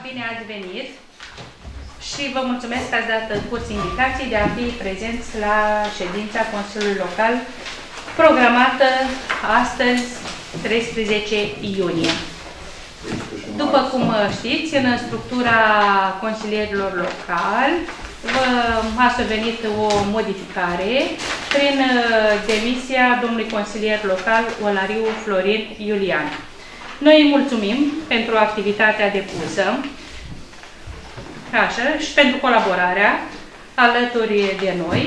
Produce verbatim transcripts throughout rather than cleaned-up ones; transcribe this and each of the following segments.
bine ați venit și vă mulțumesc că ați dat curs invitației de a fi prezenți la ședința Consiliului Local programată astăzi, treisprezece iunie. După cum știți, în structura consilierilor locali a survenit o modificare prin demisia domnului consilier local Olariu Florin Iulian. Noi îi mulțumim pentru activitatea depusă așa, și pentru colaborarea alături de noi.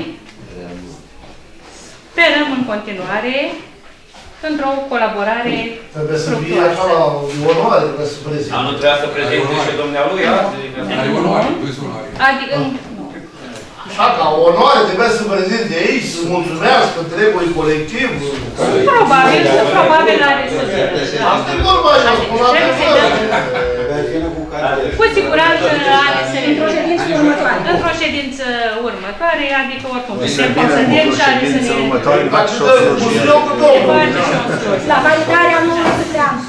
Sperăm în continuare într-o colaborare trebuie să fie așa la onoare, trebuie să prezinte. Nu trebuia să prezinte și dumnealui azi? Are onoare, adică, așa, ca onoare trebuie să prezinte aici, să mulțumească întregului colectiv. Probabil, probabil are soție. Asta e vorba așa, spun la Cu siguranță are să într-o ședință următoare. Într-o ședință următoare, adică oricum. Se considem și are să ne... La validarea noului supleant.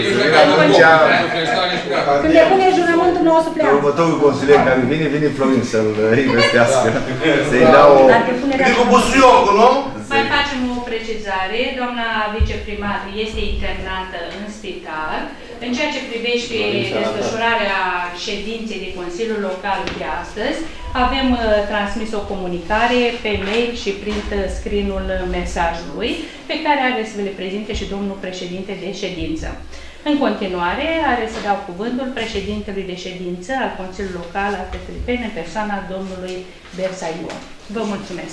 Când ne pune jurământul nou supleant. Următorul consilier care vine, vine Florin să-l investească. Să-i dau o... Vine cu busuiocul, nu? Mai facem o precizare. Doamna viceprimar este internată în spital. În ceea ce privește desfășurarea ședinței de Consiliul Local de astăzi, avem uh, transmis o comunicare pe mail și print screen-ul mesajului, pe care are să le prezinte și domnul președinte de ședință. În continuare, are să dau cuvântul președintelui de ședință al Consiliului Local al Petripeni, în persoana domnului Bersaiu. Vă mulțumesc!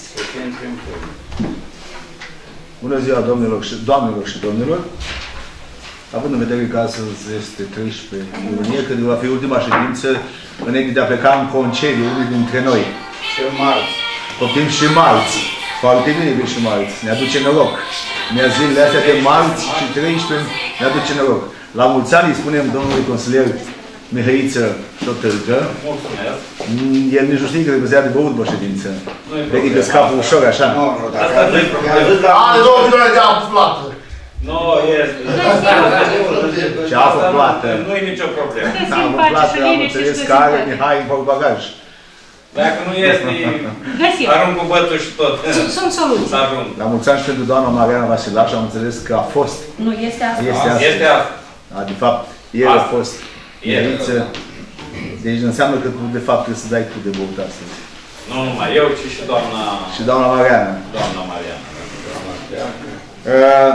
Bună ziua, domnilor și, doamnelor și domnilor! Având în vedere că astăzi este treisprezece iunie, când va fi ultima ședință înainte de a pleca în concediu unii dintre noi. Și marți. Poftim și marți. Foarte bine vin și marți. Ne aduce noroc. Ne-a zilele astea de marți și treisprezece ne aduce noroc. La mulți ani îi spunem domnului consilier Mihăiță Totârcă. Mulțumesc. El nici nu știe că trebuie să ia de băut după ședință. Ridică scapul ușor, așa. Asta nu-i problemă. Are două milioane de apă plată. Nu, este. Ce apă plată. Nu e nicio problemă. Apă plată, am înțeles că are Mihai în bagaj. Dacă nu este, arunc cu bățul și tot. Sunt soluții. La mulți ani și pentru doamna Mariana Vasilaș, am înțeles că a fost. Nu, este asta. Este asta. Este asta. A, de fapt, el a fost Mihăiță. Deci înseamnă că tu, de fapt, trebuie să dai tu de băut astăzi. Nu numai eu, ci și doamna... Și doamna Mariana. Doamna Mariana. Uh,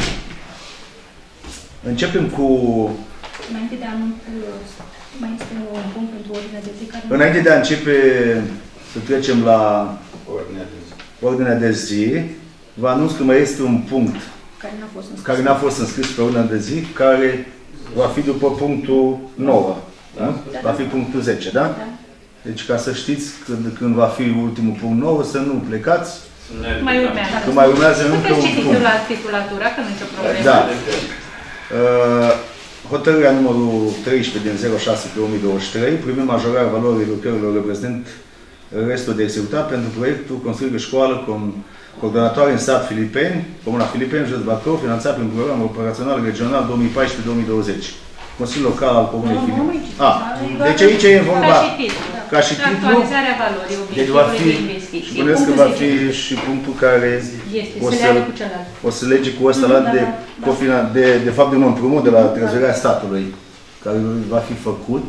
începem cu... Înainte de a nu... Mai este un punct pentru ordinea de zi care... Înainte de a începe să trecem la ordinea de zi, vă anunț că mai este un punct care n-a fost înscris, care n-a fost înscris pe ordinea de zi, care va fi după punctul nouă. Da? Da? Va fi punctul zece, da? Da. Deci ca să știți, când, când va fi ultimul punct nouă, să nu plecați. Mai urmează. Că mai urmează încă un punct. La titulatura, că nu e o problemă. Da. Uh, hotărârea numărul treisprezece din zero șase două mii douăzeci și trei privind majorarea valorii lucrărilor reprezentând restul de executat pentru proiectul construirii de școală coordonatoare în sat Filipeni, Comuna Filipeni, județ Bacău, finanțat prin programul operațional regional două mii paisprezece două mii douăzeci. Consiliul Local al Comunei Filipeni. Ah, deci aici e vorba ca și titlu. Actualizarea valorii obiectivului de investiții. Spuneți că va fi și punctul care o să, o să lege cu ăsta la de, de, de fapt de un împrumut de la trezoreria statului, care va fi făcut.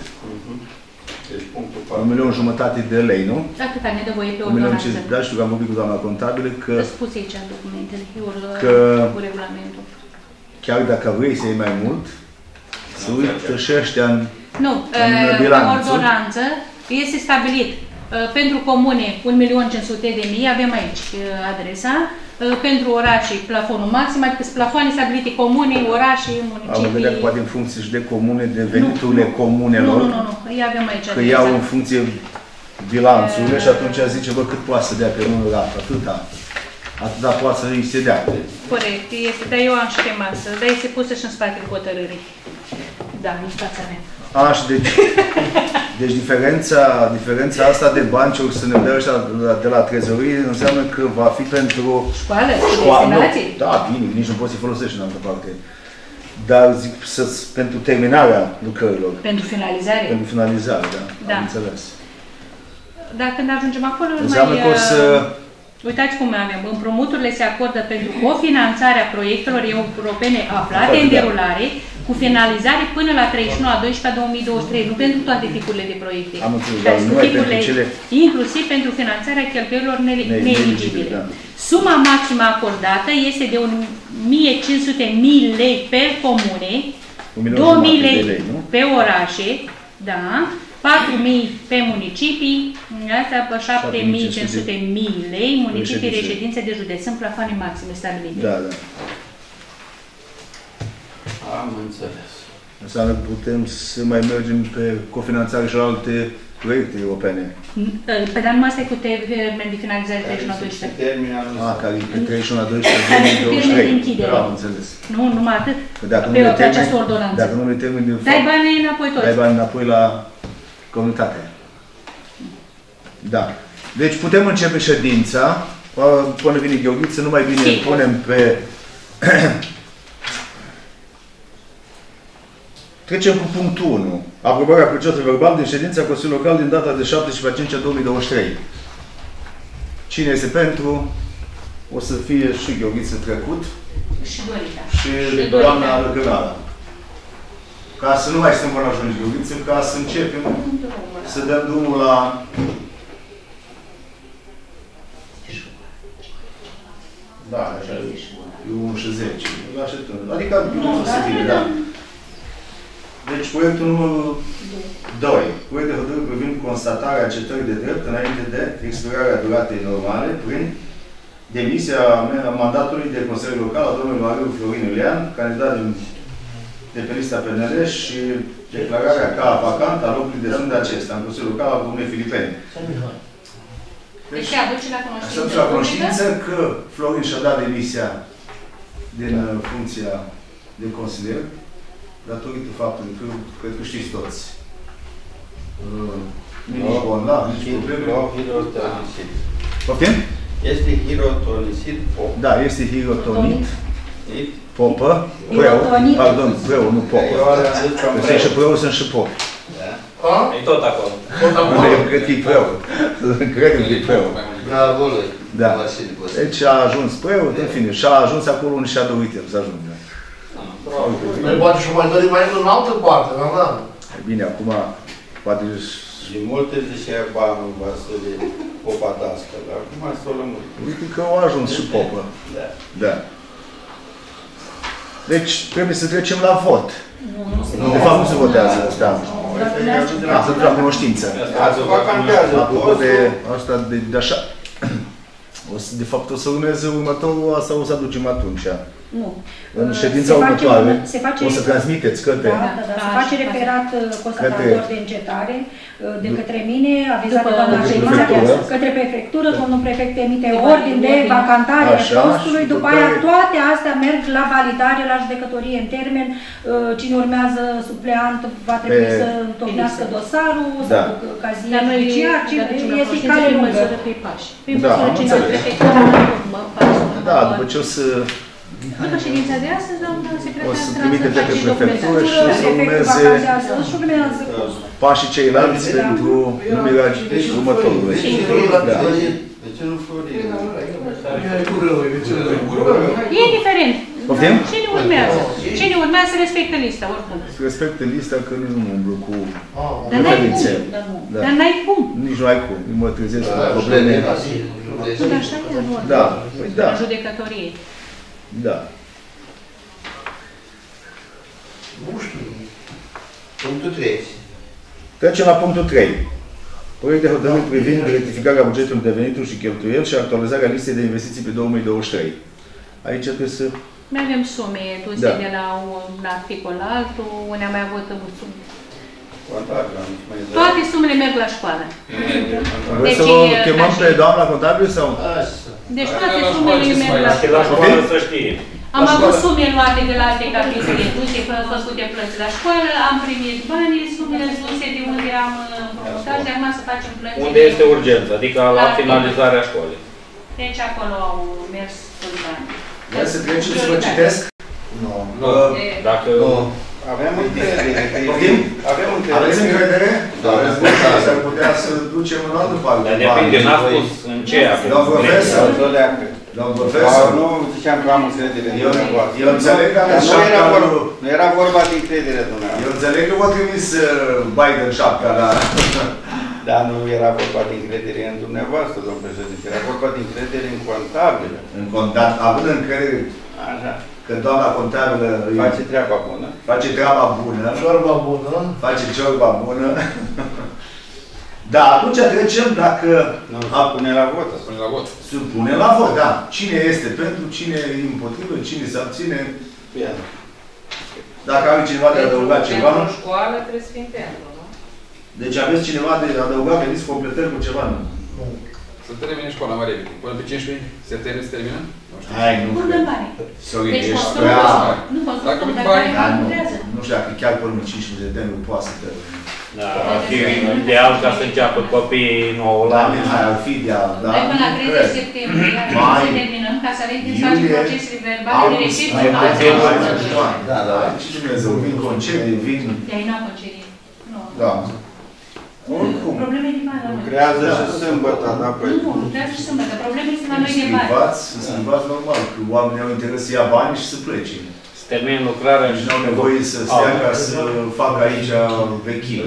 Un milion jumătate de lei, nu? Atâta ne dă voie pe ordonanță. Da, știu că am vorbit cu doamna contabilă că... Spus aici în documentele, că cu regulamentul. Chiar dacă vrei să iei mai mult, să uită și ăștia în Nu, în ordonanță este stabilit pentru comune un milion cinci sute de mii, avem aici adresa, pentru orașe plafonul maxim, adică sunt plafoane stabilite comune, orașe, municipii. Am vedea poate în funcție și de comune, de veniturile nu, comunelor. Nu, nu, nu, îi avem aici adresa. Că iau în funcție bilanțurile și atunci zice, bă, cât poate să dea pe unul rată, atâta. Atâta poate să îi se dea. Corect, este, dar eu am și pe masă, dar este pusă și în spatele hotărârii. Da, în fața mea. A, și deci, deci diferența, diferența asta de bani ce o să ne dea ăștia de la trezorie înseamnă că va fi pentru școală, școală. destinații? Da, bine, nici nu poți să-i folosești în altă parte. dar zic să, pentru terminarea lucrărilor. Pentru finalizare? Pentru finalizare, da. Da. Am înțeles. Dar când ajungem acolo, înseamnă mai... că o să... Uitați cum avem. Împrumuturile se acordă pentru cofinanțarea proiectelor europene aflate în derulare, cu finalizare până la treizeci și unu a doisprezece două mii douăzeci și trei, nu pentru toate tipurile de proiecte. Am înțeles, dar nu pentru cele... Inclusiv pentru finanțarea cheltuielilor neeligibile. Da. Suma maximă acordată este de o mie cinci sute mii lei per comune, două mii lei, lei pe orașe, da, patru mii pe municipii, asta pe șapte mii cinci sute lei, municipii reședințe de județ. Sunt plafoane maxime stabilite. Da, da. Am înțeles. Înseamnă că putem să mai mergem pe cofinanțare și la alte proiecte europene. Pe dar numai asta e cu termen de finalizare treizeci și unu a doisprezece. Ah, care e pe treizeci și unu a doisprezece două mii douăzeci și trei. Da, am înțeles. Nu, numai atât. Dacă nu pe această ordonanță. Dacă nu le termin de fapt, dai banii înapoi toți. Dai banii înapoi la comunitate. Da. Deci putem începe ședința. Până vine Gheorghiță, nu mai bine punem pe... Trecem cu punctul unu. Aprobarea procesului verbal din ședința Consiliului Local din data de șaptesprezece a cincea două mii douăzeci și trei. Cine este pentru? O să fie și Gheorghiță trecut. Și Dorita. Și, și doamna Răgănara. Ca să nu mai stăm până ajungi, Gheorghiță, ca să începem să dăm drumul la... Da, așa e unu și zece. Adică nu se vine, da. Deci, proiectul numărul doi. Proiect de hotărâre privind constatarea acceptării de drept înainte de expirarea duratei normale prin demisia mandatului de Consiliu Local a domnului Mariu Florin Iulian, candidat de pe lista P N L și declararea ca vacant a locului de funcție acesta în Consiliul Local al Comunei Filipeni. Deci, se aduce la cunoștință, aduce la cunoștință că Florin și-a dat demisia din da. funcția de consilier, datorită faptului că, cred că știți toți, uh, nici bolnav, nici probleme. Poftim? Este hirotonisit popă. Da, este hirotonit popă, preu, pardon, preu, nu popă. Sunt și preu, sunt și popă. E tot acolo. Cred că e preu. Cred că e preu. Da. Deci a ajuns preot, în fine, și a ajuns acolo unde și-a dorit el să ajungă. Noi poate și mai dorim mai în altă parte, nu? Bine, acum, poate... Și multe zicea banul va să le popa dască, dar acum să o lămuri. Uite că au ajuns și popă. Da. Da. Deci, trebuie să trecem la vot. De fapt, nu se votează asta. Da, să trag cunoștință. Apropo de asta, de așa... De fapt, o să urmeze următorul, asta o să aducem atunci. Nu. În ședința următoare, o să transmiteți către... Da, da, da. Se face referat constatator de încetare de către mine, avizat de doamna președință, către prefectură, domnul prefect emite ordin de vacantare a postului, după aia toate astea merg la validare, la judecătorie în termen. Cine urmează supleant va trebui să întocmească dosarul, să ducă cazia judiciar, este cale lungă. Da, am înțeles. Da, după ce o să... După ședința de astăzi, doamna secretar, o să trimite de pe prefectură și o să urmeze pașii ceilalți pentru numirea următorului. De ce nu Florin? E indiferent. Poftim? Cine urmează? Cine urmează să respectă lista, oricum. Să respectă lista, că nici nu mă umblu cu referințe. Dar n-ai cum. Nici nu ai cum. Mă trezesc cu probleme. Dar așa e în ordine. Da, păi da. În judecătorie. Da. Nu știu. Punctul trei. Trecem la punctul trei. Proiect de hotărâre privind rectificarea bugetului de venituri și cheltuieli și actualizarea listei de investiții pe două mii douăzeci și trei. Aici trebuie să... Mai avem sume duse da. de la un articol la altul, unde am mai avut sume. Toate sumele merg la școală. Vreți să vă chemăm pe doamna contabil sau? Deci toate sumele merg la școală, să știe. Am avut sume luate de la alte capitole, duse, făcute plăți la școală, am primit banii, sumele duse de unde am împrumutat, de acum să facem plăți. Unde este urgență, adică la finalizarea școlii. Deci acolo au mers toți banii. Vreau să trecem să vă citesc Nu. Dacă... Avem încredere. Poftim? Avem încredere. Aveți încredere? Da, s-ar putea să ducem în altă parte. Dar depinde, n-a spus în ce acum. Domn profesor, domn profesor, nu ziceam că am încredere în dumneavoastră. Eu înțeleg că aveți șapca... Nu era vorba de încredere dumneavoastră. Eu înțeleg că v-a trimis Biden șapca, dar... Dar nu era vorba de încredere în dumneavoastră, domn președinte. Era vorba de încredere în contabilă. În contabilă, având încredere... Așa. Că doamna contabilă face treaba bună. Face treaba bună. Ciorba bună. Face ciorba bună. Da, atunci trecem dacă... Nu, supune la vot. Supune la vot. Supune la vot, da. Cine este pentru, cine e împotrivă, cine se abține. Bine. Dacă are cineva de adăugat ceva... Pentru școală trebuie să fim pentru, nu? Deci aveți cineva de adăugat, veniți completări cu ceva, nu? Nu. Să termine școala mai repede. Până pe cincisprezece septembrie se termină? Hai, nu. Până în bani. Sorry, Deci ești constructul, prea... nu constructul, Dacă dar bani, bani nu, lucrează. nu știu dacă chiar până în cincisprezece septembrie poate să termine. Da, ar fi ideal ca să înceapă copiii nou la an. Hai, ar fi ideal, da? Noi până la treizeci septembrie să terminăm ca să avem timp să facem procesele verbale de recepție. Da, da. Ce Dumnezeu, vin concedii, vin... De aici nu am concedii. Da. Oricum. Probleme din bani la noi. Lucrează și sâmbătă, da, păi. Nu, lucrează și sâmbătă. Problemele sunt la noi de bani. Să schimbați normal, că oamenii au interes să ia bani și să plece. Să termin lucrarea și nu au nevoie să stea ca să facă aici vechile.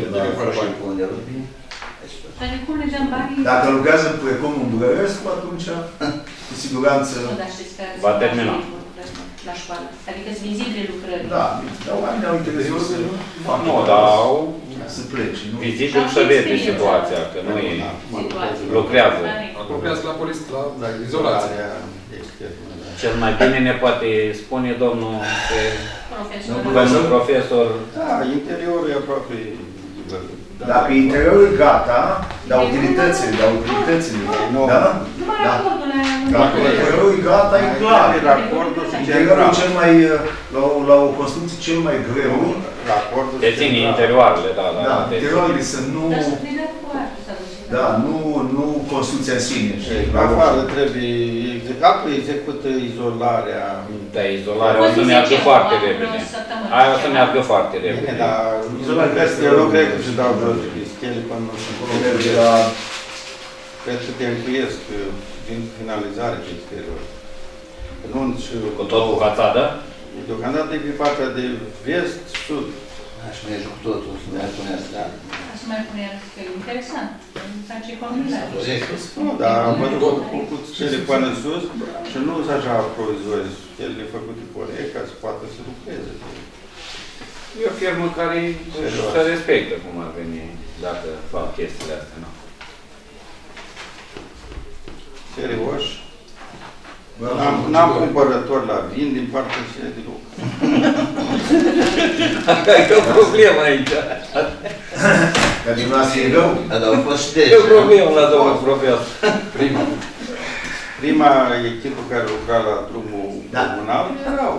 Dar de cum le dăm banii? Dacă lucrează precum un Bucărescu, atunci, cu siguranță... Nu, dar știți că va termina. La școală. Adică sunt vizibile lucrări. Da, dar oamenii au interes să facă. Nu, dar au... Să plece. Vizibil să vede situația, că nu e... Lucrează. Lucrează la poliție, la izolație. Cel mai bine ne poate spune domnul profesor. profesor. Da, interiorul e aproape... Dacă interiorul e gata, dar utilitățile, dar utilitățile, da? Numai raportul la... Dacă interiorul e gata, e clar. Interiorul cel mai, la o construcție cel mai greu. Te ține interioarele, da, da. Da, interiorul să nu... Dar să plină cu artă să duce. Da, nu, nu construcția în sine. Afară trebuie, apoi execută izolarea. Da, izolarea o să meargă foarte repede. Aia o să meargă foarte repede. Da, izolarea eu nu cred că se dau jos de pischele până nu se cred că te încuiesc din finalizare pe exterior. Cu tot cu fațadă? Deocamdată e pe partea de vest, sud. Aș merge cu totul, să mai puneți, da. Aș mai pune, că e interesant. Face combinare. Nu, dar am văzut că au făcut cele până sus și nu sunt așa provizori. Ele făcute corect ca să poată să lucreze. E o firmă care se respectă cum ar veni dacă fac chestiile astea, nu? Serios? N-am cumpărător la vin din partea și de lucru. E o problemă aici. Că din noastră e rău? Da, dar au fost ștegi. E o problemă la domnul profesor. Prima. Prima echipă care lucra la drumul comunal erau.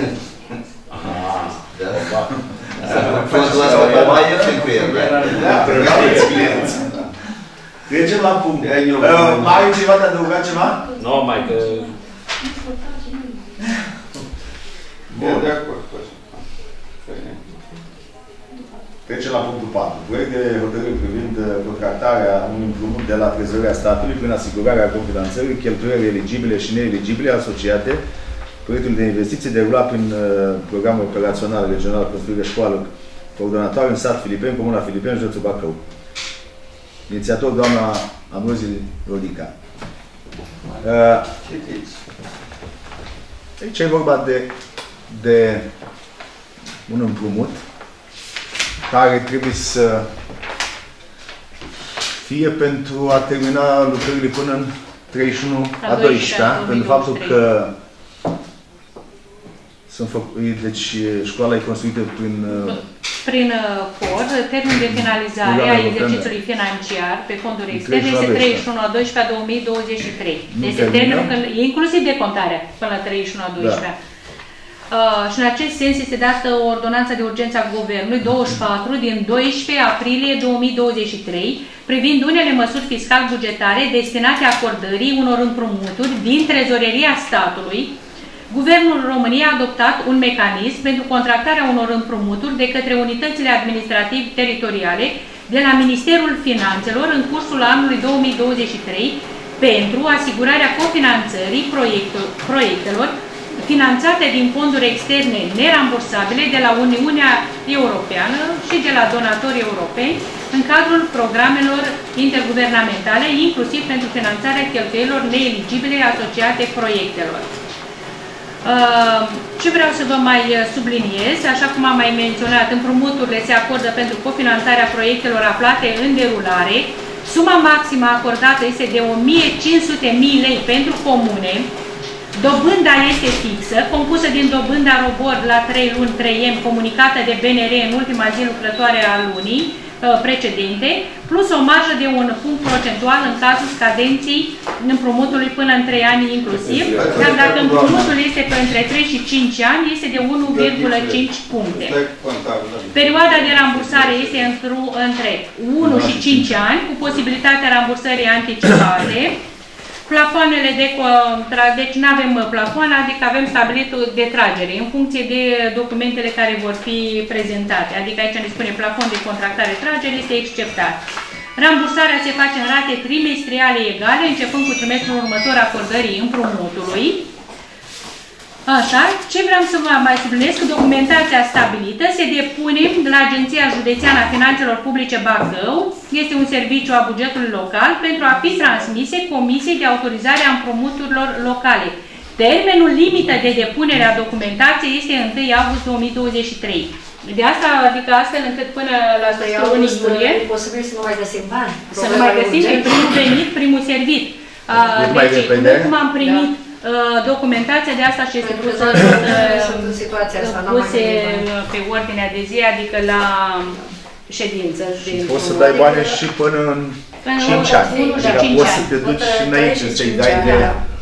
Da. Fondul ăsta pe mai era cu el, da? Da, trecem la punct. Mai ai ceva de adăugat ceva? Nu, mai că... Bun, de acord cu asta. Trecem la punctul patru. Proiect de hotărâre privind contractarea unui împrumut de la Trezoreria Statului prin asigurarea cofinanțării, cheltuieli eligibile și neeligibile asociate proiectul de investiții derulat prin uh, programul operațional regional Construire Școală Coordonatoare în sat Filipeni, Comuna Filipeni, județul Bacău. Inițiator doamna Ambrozie Rodica. Uh, aici e vorba de, de un împrumut care trebuie să fie pentru a termina lucrările până în treizeci și unu a doisprezecea, pentru faptul că sunt deci școala e construită prin prin P O R, termenul de finalizare a exercițiului financiar pe fonduri externe este treizeci și unu a doisprezecea două mii douăzeci și trei. Este termenul, inclusiv decontarea, până la treizeci și unu a doisprezecea. Da. Uh, și în acest sens este dată o ordonanță de urgență a Guvernului douăzeci și patru din doisprezece aprilie două mii douăzeci și trei privind unele măsuri fiscal-bugetare destinate acordării unor împrumuturi din trezoreria statului Guvernul României a adoptat un mecanism pentru contractarea unor împrumuturi de către unitățile administrativ-teritoriale de la Ministerul Finanțelor în cursul anului două mii douăzeci și trei pentru asigurarea cofinanțării proiectelor finanțate din fonduri externe nerambursabile de la Uniunea Europeană și de la donatori europeni în cadrul programelor interguvernamentale, inclusiv pentru finanțarea cheltuielilor neeligibile asociate proiectelor. Ce vreau să vă mai subliniez, așa cum am mai menționat, împrumuturile se acordă pentru cofinanțarea proiectelor aflate în derulare. Suma maximă acordată este de o mie cinci sute de mii lei pentru comune. Dobânda este fixă, compusă din dobânda robor la trei luni trei M comunicată de B N R în ultima zi lucrătoare a lunii precedente, plus o marjă de un punct procentual în cazul scadenței împrumutului până în trei ani inclusiv, dar dacă împrumutul este pe între trei și cinci ani, este de unu virgulă cinci puncte. Perioada de rambursare este între unu și cinci ani, cu posibilitatea rambursării anticipate. Plafoanele de contract, deci nu avem plafon, adică avem stabilit de tragere în funcție de documentele care vor fi prezentate. Adică aici ne spune plafon de contractare tragere este exceptat. Rambursarea se face în rate trimestriale egale, începând cu trimestrul următor acordării împrumutului. Așa, ce vreau să vă mai subliniez, că documentația stabilită se depune la Agenția Județeană a Finanțelor Publice Bacău, este un serviciu a bugetului local, pentru a fi transmise Comisiei de Autorizare a Împrumuturilor Locale. Termenul limită de depunere a documentației este unu august două mii douăzeci și trei. De asta, adică astfel încât până la sfârșitul lunii iulie, e posibil să nu mai găsim bani. Să nu mai găsim, e primul venit, primul servit. Deci, cum am primit documentația de asta și este pusă puse pe ordinea de zi, adică la ședință. Poți să dai bani și până în cinci ani. Poți să te duci și înainte să-i dai de...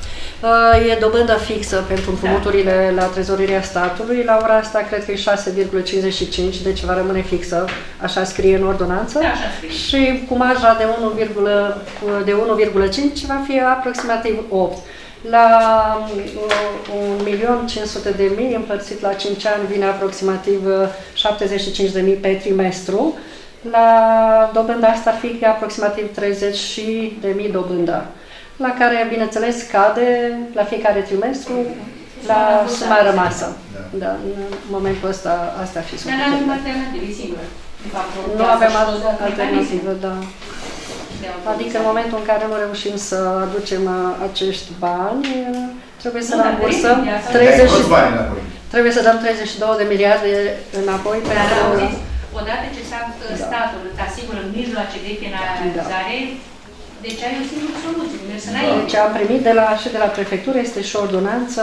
E dobândă fixă pentru împrumuturile la trezorierea statului. La ora asta cred că e șase virgulă cincizeci și cinci, deci va rămâne fixă. Așa scrie în ordonanță. Da, și cu marja de unu virgulă cinci va fi aproximativ opt. La un milion cinci sute de mii împărțit la cinci ani vine aproximativ șaptezeci și cinci de mii pe trimestru. La dobânda asta ar fi aproximativ treizeci de mii dobânda, la care, bineînțeles, scade la fiecare trimestru la suma rămasă. Da, în momentul ăsta, asta ar fi suma. Dar nu avem alternativă, singur. Nu avem alternativă, da. Adică în momentul în care nu reușim să aducem acești bani, trebuie să rambursăm treizeci, trebuie să dăm treizeci și două de miliarde înapoi pentru... Odată ce statul îți asigură mijloace de finanțare, deci ai o singură soluție. Deci am primit de la, și de la prefectură, este și ordonanță,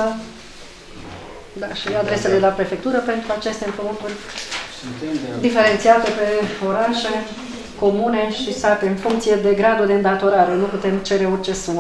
da, și adresele de la prefectură pentru aceste împrumuturi diferențiate pe orașe, comune și sate, în funcție de gradul de îndatorare. Nu putem cere orice sumă.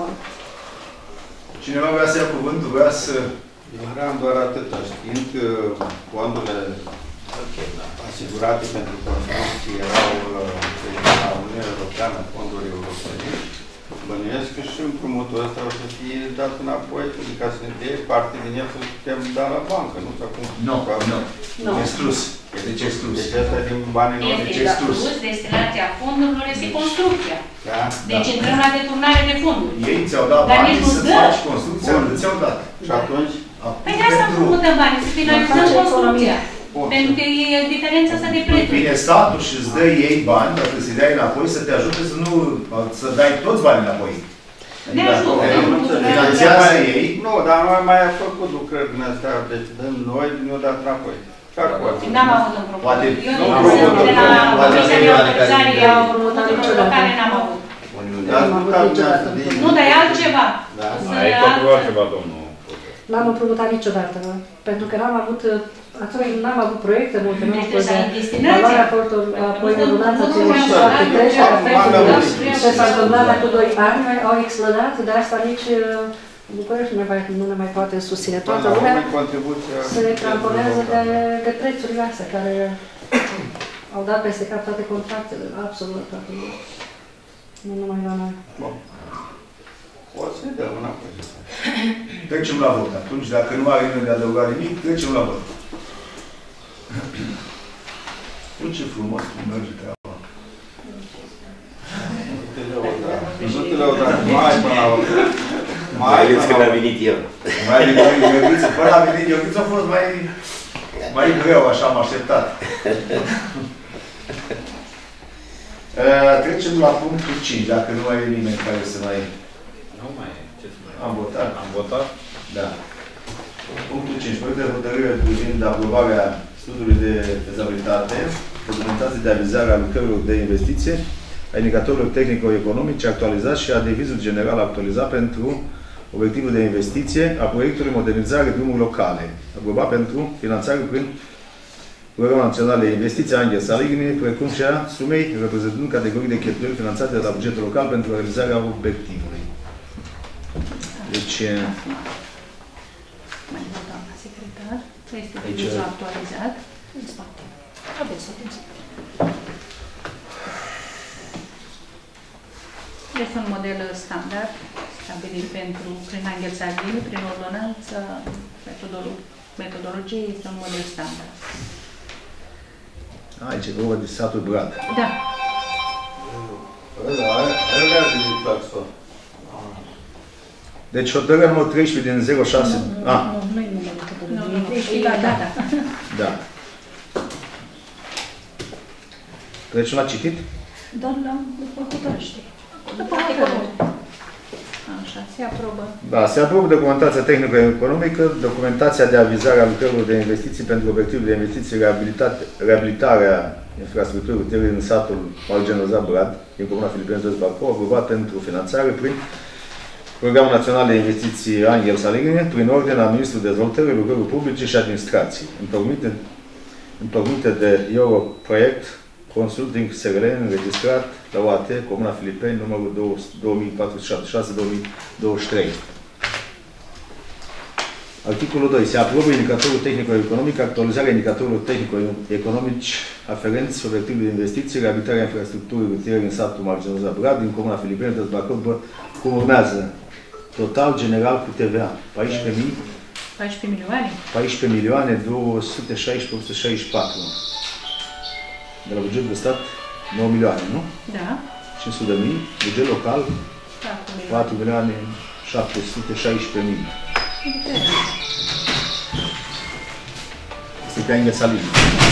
Cineva vrea să ia cuvântul, vrea să... Eu vreau doar atâta, știind că fondurile asigurate pentru construcții erau la Uniunea Europeană, fonduri europene, bănuiesc că și împrumutul ăsta o să fie dat înapoi, ca să ne dea parte din el să putem da la bancă, nu? Nu, nu, nu. Exclus. Deci exclus. Deci asta din banii noștri. Este exclus, destinația fondurilor este construcția. Deci intrăm la deturnare de fonduri. Ei ți-au dat banii să faci construcția, nu ți-au dat. Și atunci? Păi de asta am făcut în bani, să finalizăm construcția. Pentru că e diferența asta de preț. Vine statul și îți dă ei bani, dacă să-i dai înapoi, să te ajute să nu, să dai toți banii înapoi. Ne ajută. Finanțează ei. Nu, dar noi mai am făcut lucrări din astea, deci dăm noi, nu dat înapoi. N-am avut împrumut. Poate eu de la Comisia de Autorizare a împrumuturilor locale n-am avut. Nu, dar e altceva. Ai făcut altceva, domnul. N-am împrumutat niciodată, pentru că n-am avut, atunci n-am avut proiecte multe, nu am fost valoarea aportului, apoi ordonanța celor șapte creșterea prețurilor, ce s-a întâmplat cu doi ani, au explodat, de asta nici București nu, mai, nu ne mai poate susține. Toată lumea se cramponează de, de prețurile astea, care au dat peste cap toate contractele, absolut toată lumea. Nu numai la noi. O să-i dăm înapoi. Trecem la vot. Atunci, dacă nu are nimeni de adăugat nimic, trecem la vot. Nu ce frumos cum merge treaba. Nu te lăuda. Mai până la urmă. Mai ales când a venit el. Mai ales când a venit eu. Până a venit eu, cât a fost mai, mai greu, așa am așteptat. Uh, trecem la punctul cinci, dacă nu mai e nimeni care să mai... Nu mai e. Ce să mai e? Am votat. Am votat? Da. Punctul cinci. Proiect de hotărâre privind aprobarea studiului de fezabilitate, documentație de avizare a lucrărilor de investiție, a indicatorilor tehnico-economice actualizați și a devizului general actualizat pentru obiectivul de investiție a proiectului modernizare drumuri locale, aprobat pentru finanțare prin Programul Național de Investiții Angel Saligny, precum și a sumei reprezentând categorii de cheltuieli finanțate de la bugetul local pentru realizarea obiectivului. Deci... Mai mult, doamna secretar, este devizul actualizat. În spate. Aveți-o din spate. Este un model standard stabilit pentru, prin Angel Saligny, prin ordonanță, metodolo metodologie, este un model standard. Aici e vorba de satul Brad. Da. Deci hotărârea numărul treisprezece din zero șase... Nu, ah. nu, nu e numărul hotărârii. Nu, nu, E data. Da. Trecem la citit? Doar la hotărăște. După articolul. Așa, se aprobă. Da, se aprobă documentația tehnico-economică, documentația de avizare a lucrărilor de investiții pentru obiectivul de investiții, reabilitarea infrastructurii rutiere în satul Margenoza Brad, din Comuna Filipeni de Bacău, aprobat pentru finanțare prin Programul Național de Investiții Angel Saligny, prin ordine a Ministrului Dezvoltării, Lucrării Publice și Administrației, întocmite de Europroiect Consulting S R L, înregistrat la O A T, Comuna Filipeni, numărul două mii patru sute șaptezeci și șase două mii douăzeci și trei. Articolul doi. Se aprobă indicatorul tehnico-economic, actualizarea indicatorilor tehnico-economici aferenți obiectivului de investiții, reabilitarea infrastructurii rutiere în satul Margenoza Brad, din Comuna Filipeni, de Bacău, cum urmează. Total general cu T V A, paisprezece mii. paisprezece milioane? paisprezece milioane două sute șaisprezece mii opt sute șaizeci și patru. De la bugetul de stat, nouă milioane, nu? Da. cinci sute de mii. Buget local, patru milioane șapte sute șaisprezece mii. Este pe Angel Saligny.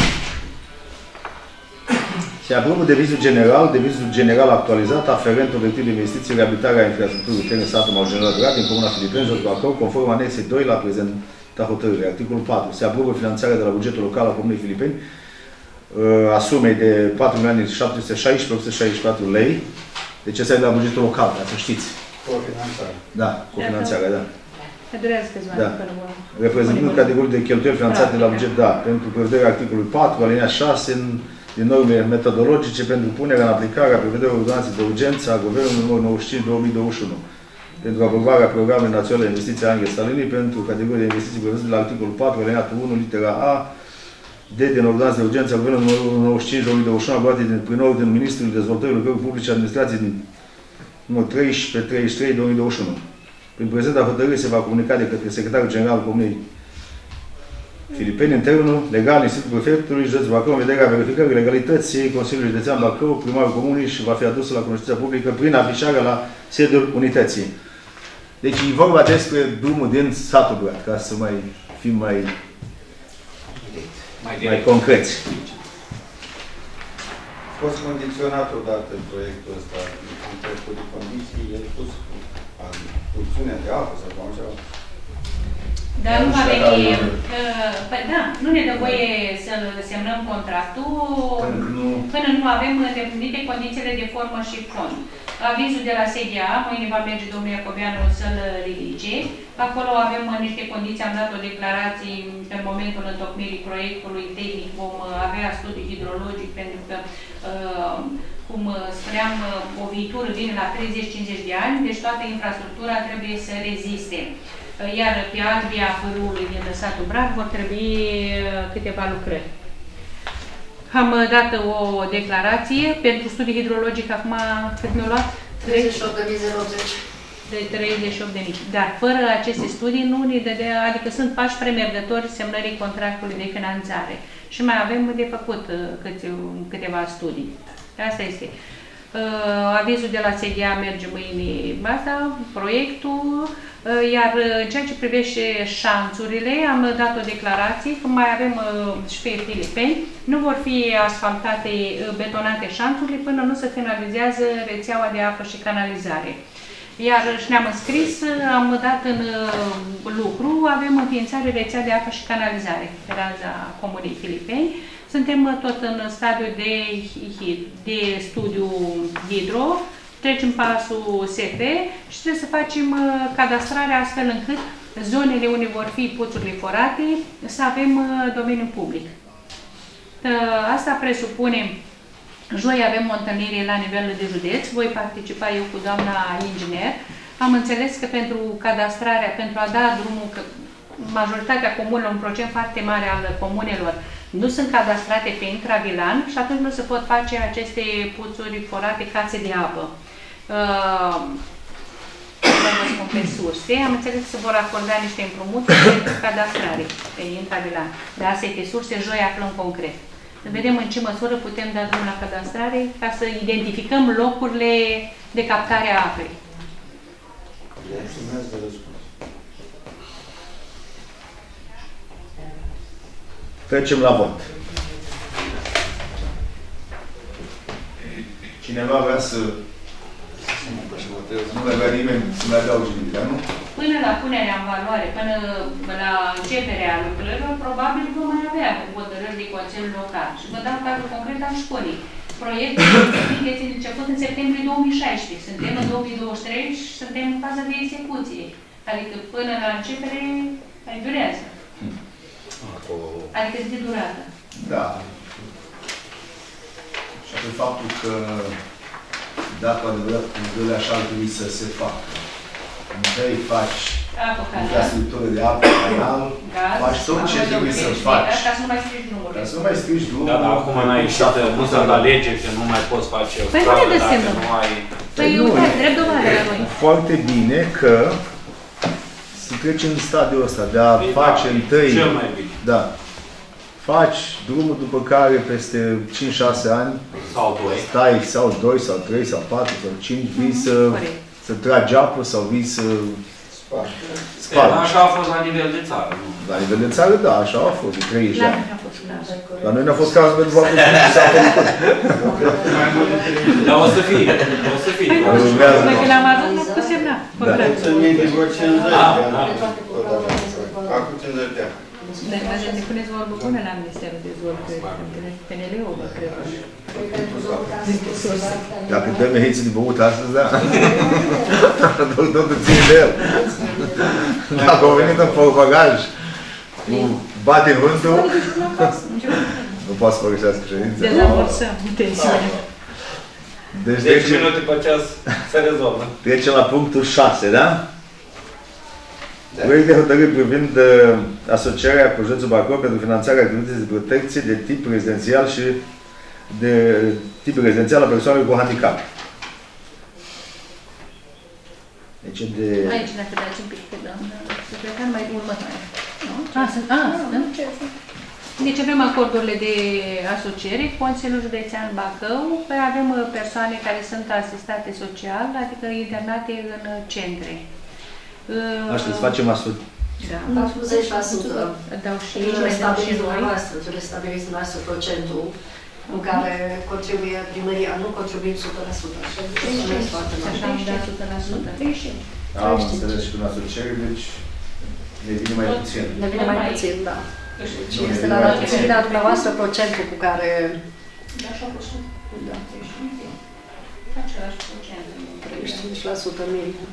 Se aprobă devizul general, devizul general actualizat, aferent obiectivul de investiții, reabilitarea infrastructurii rutiere în satul Margenoza Brad, din Comuna Filipeni, Jos Bacău, conform anexei doi la prezenta hotărâre. Articolul patru. Se aprobă finanțarea de la bugetul local al Comunei Filipeni a sumei de patru milioane șapte sute șaisprezece mii opt sute șaizeci și patru lei. Deci asta e de la bugetul local, ca să știți. Cofinanțare. Da, cofinanțarea, da. Durează câțiva da. ani. Reprezentând categorii de cheltuieli finanțate da, de la buget, da. Pentru prevederea articolului patru, alineat șase, în, din norme metodologice pentru punerea în aplicare a prevederilor ordonanței de urgență a Guvernului numărul nouăzeci și cinci două mii douăzeci și unu. Pentru aprobarea programului național de investiții Angel Saligny pentru categorii de investiții prevăzute la articolul patru, alineatul unu, litera A, D din ordonanță de urgență a Guvernului numărul nouăzeci și cinci două mii douăzeci și unu, aprobate prin ordinul Ministrului Dezvoltării Lucrării Publice și Administrației din numărul treisprezece treizeci și trei două mii douăzeci și unu. Prin prezenta hotărârii se va comunica de către Secretarul General al Comunei Filipeni în termenul legal Institutul Prefectului Județul Bacău în vederea verificării legalității Consiliului Județean Bacău, primarul Comunei și va fi adusă la cunoștința publică prin afișarea la sediul unității. Deci e vorba despre drumul din satul Brad, ca să mai fim mai, mai, mai concreți. A fost condiționat odată proiectul ăsta în proiectul de condiții, el pus funcțiunea de apă sau cum așa. Dar nu va veni, păi da, nu ne dă voie să semnăm contractul până nu, până nu avem îndeplinite condițiile de formă și fond. Avizul de la S D A, mâine va merge domnul Iacobeanu să-l ridice. Acolo avem niște condiții, am dat o declarație în momentul întocmirii proiectului tehnic, vom avea studiu hidrologic pentru că, cum spuneam, o viitură vine la treizeci cincizeci de ani, deci toată infrastructura trebuie să reziste. Iar pe albia pârâului din satul Brad vor trebui câteva lucrări. Am dat o declarație pentru studii hidrologic, acum cât mi-au luat? treizeci și opt de mii optzeci. de treizeci și opt de mii. Dar fără aceste studii, nu ne dădea, adică sunt pași premergători semnării contractului de finanțare. Și mai avem de făcut câte, câteva studii. Asta este. Uh, avizul de la S G A merge mâine, asta, proiectul, uh, iar în ceea ce privește șanțurile, am dat o declarație că mai avem uh, și pe Filipeni, nu vor fi asfaltate, uh, betonate șanțurile până nu se finalizează rețeaua de apă și canalizare. Iar și ne-am înscris, am dat în uh, lucru, avem înființare rețea de apă și canalizare pe raza Comunei Filipeni. Suntem tot în stadiu de, de studiu hidro, trecem pasul S P și trebuie să facem cadastrarea astfel încât zonele unde vor fi puțurile forate să avem domeniul public. Asta presupune, joi avem o întâlnire la nivel de județ, voi participa eu cu doamna inginer. Am înțeles că pentru cadastrarea, pentru a da drumul, că majoritatea comunelor, un procent foarte mare al comunelor, nu sunt cadastrate pe intravilan și atunci nu se pot face aceste puțuri forate, case de apă. Uh, vă spun pe surse, am înțeles că se vor acorda niște împrumuturi pentru cadastrare pe intravilan. Dar asta e pe surse, joi aflăm concret. Să vedem în ce măsură putem da drumul la cadastrare ca să identificăm locurile de captare a apei. Trecem la vot. Cineva vrea să... Nu mai vrea nimeni să mai adauge nimic, nu? Până la punerea în valoare, până la începerea lucrărilor, probabil vom mai avea hotărâri de Consiliul Local. Și vă dau cazul concret al școlii. Proiectul este început în septembrie două mii șaisprezece. Suntem în două mii douăzeci și trei și suntem în fază de execuție. Adică până la începere mai durează. Adică zi de durată. Da. Și apoi faptul că dacă adevărat lucrurile așa ar trebui să se facă. Întâi faci infrastructură de apă, canal, faci tot ce trebuie să faci. Ca să nu mai strici drumul. Ca să nu mai strici drumul. Da, dar acum n-ai ieșit, nu s-a dat lege că nu mai poți face o stradă dacă nu ai... Păi uitați, drept dovadă la noi. Foarte bine că să treci în stadiul ăsta de a face întâi... Cel mai bine. Da. Faci drumul după care peste cinci șase ani sau doi, stai, sau doi, sau trei, sau patru, sau cinci, vii să, să tragi apă sau vii să spargi. Așa a fost la nivel de țară. La nivel de țară, da, așa a fost, de treizeci de ani. La noi n-a fost caz pentru faptul că nu s-a făcut. Dar o să fie, o să fie. Noi când am adus, nu cu semna. Să ne vreo cincizeci de ani. Acum cincizeci de ani. Ne puneți vorbă bună la Ministerul de Dezvoltare, P N L-ul, cred. Dacă dăm mehiții de băut astăzi, da. Tot ține de el. Dacă au venit în bagaj, bate în vântul, nu poate să părăsească ședința. Dezamorsăm, tensiune. Deci zece minute pe ceas se rezolvă. Trecem la punctul șase, da? Proiect de hotărâri privind uh, asocierea cu județul Bacău pentru finanțarea activității de protecție de tip rezidențial și de tip rezidențial a persoanelor cu handicap. Deci de... Aici, dacă dați un pic pe doamnă secretar, mai următoare. A, sunt, a, deci avem acordurile de asociere, Consiliul Județean Bacău, păi avem persoane care sunt asistate social, adică internate în centre. Așa, să facem asociere. Da. patruzeci la sută. Dau și Restabiliți dumneavoastră, restabiliți dumneavoastră procentul în care contribuie primăria, nu contribuim o sută la sută. Așa am dat o sută la sută. Am înțeles și prin asociere, deci ne vine mai puțin. Ne vine mai puțin, da. Și este la latitudinea dumneavoastră procentul cu care... Da, așa a fost. Da. Același procent. treizeci și cinci la sută minim.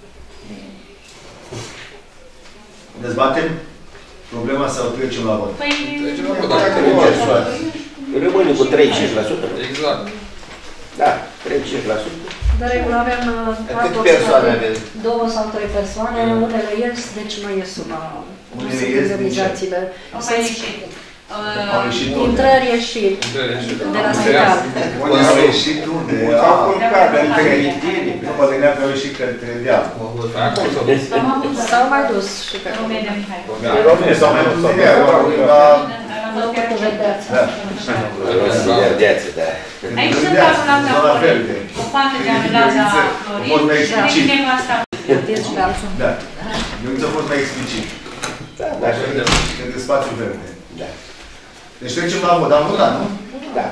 Dezbatem problema sau trecem la vot? Păi... Trecem la vot. Rămâne cu treizeci și cinci la sută. Exact. Da, treizeci și cinci la sută. De regulă avem câte persoane aveți? Două sau trei persoane, unele ies, deci nu ies suma. Unele ies, organizațiile. Au mai ieșit. Intrări, ieșiri. De la spital. Au ieșit unde? Au culcat către Mitini. După linia că au ieșit către deal. S-au mai dus și pe România Mihai. România s-au mai dus din ea. locul cu vedeață. Verdeață, da. Aici sunt calculate apoi o fată de ambulanță a Florin și nevasta. Da. Eu ți-a fost mai explicit. Da, da. Către spațiu verde. Da. Deci trecem la vot. Am votat, nu? Da.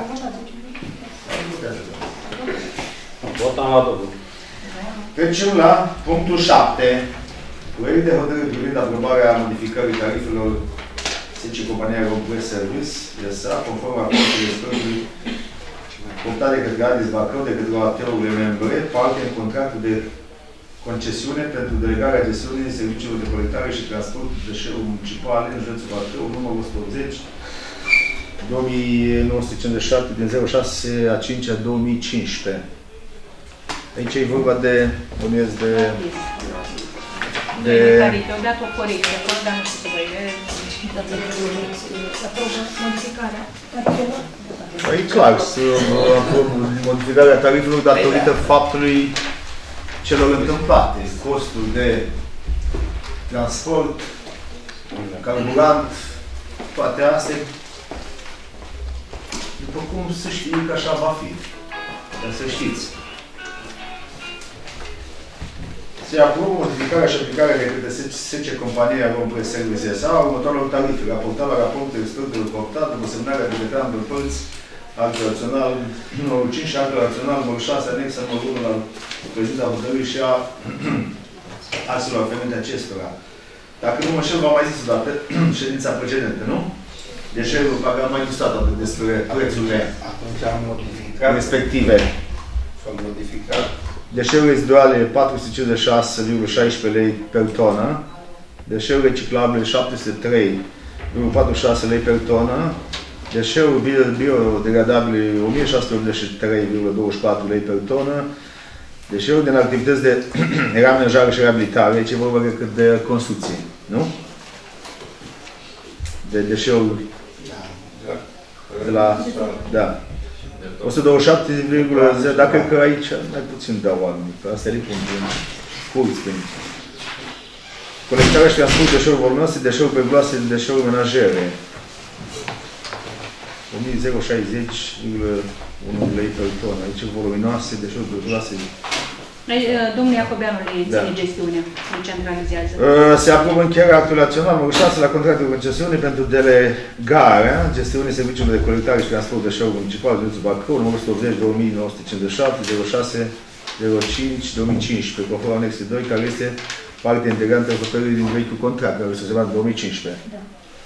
Votam la totul. Trecem la punctul șapte. Proiect de hotărâre privind aprobarea modificării tarifelor S C Compania Rompress Service, S A, conform acordului expertului optat de către Adis Bacău, de către A T O-urile membre, parte în contractul de concesiune pentru delegarea gestiunii serviciilor de colectare și transport de deșeuri municipale în județul Bacău, numărul o sută optzeci, două mii nouă sute cincizeci și șapte, din zero șase a cincea două mii cincisprezece. Aici e vorba de unități de... de... tarife, au dat o corecție, dar nu știu să vă modificarea. E clar, modificarea tarifelor datorită faptului celor întâmplate. Costul de transport, carburant, toate astea. După cum să știi că așa va fi. Dar să știți. Se aprobă modificarea și aplicarea de către S C Compania Rompress Service S A următoarelor tarife, raportat la raportul expertului cooptat, după semnarea de către ambele părți, actul rațional numărul cinci și actul rațional numărul șase, anexa numărul unu la prezenta hotărârii și a axelor aferente acestora. Dacă nu mă înșel, v-am mai zis o dată, ședința precedentă, nu? Deci am mai discutat atât despre prețurile atunci am modificat respective. S-au modificat. Deșeuri reziduale patru sute cincizeci și șase virgulă șaisprezece lei per tonă, deșeuri reciclabile șapte sute trei virgulă patruzeci și șase lei per tonă, deșeuri biodegradabile o mie șase sute optzeci și trei virgulă douăzeci și patru lei per tonă, deșeuri din activități de reamenajare și reabilitare, aici e vorba decât de construcții, nu? De deșeuri de la... Da. o sută douăzeci și șapte virgulă zero, dacă că aici mai puțin dau oamenii, că asta e punctul curs. Colectarea și transportul deșeuri voluminoase, deșeuri periculoase, deșeuri menajere. o mie șaizeci virgulă unu lei per tonă. Aici voluminoase, deșeuri periculoase. Domnul Iacobeanu le ține gestiunea, le centralizează. Se aprobă încheierea actului național numărul șase la contractul de concesiune pentru delegarea gestiunii serviciilor de colectare și transport de deșeuri municipale de județul Bacău, numărul o sută optzeci două mii nouă sute cincizeci și șapte zero șase zero cinci două mii cincisprezece, conform anexei doi, care este parte integrantă a hotărârii din vechiul contract, care se semnat în două mii cincisprezece. Da.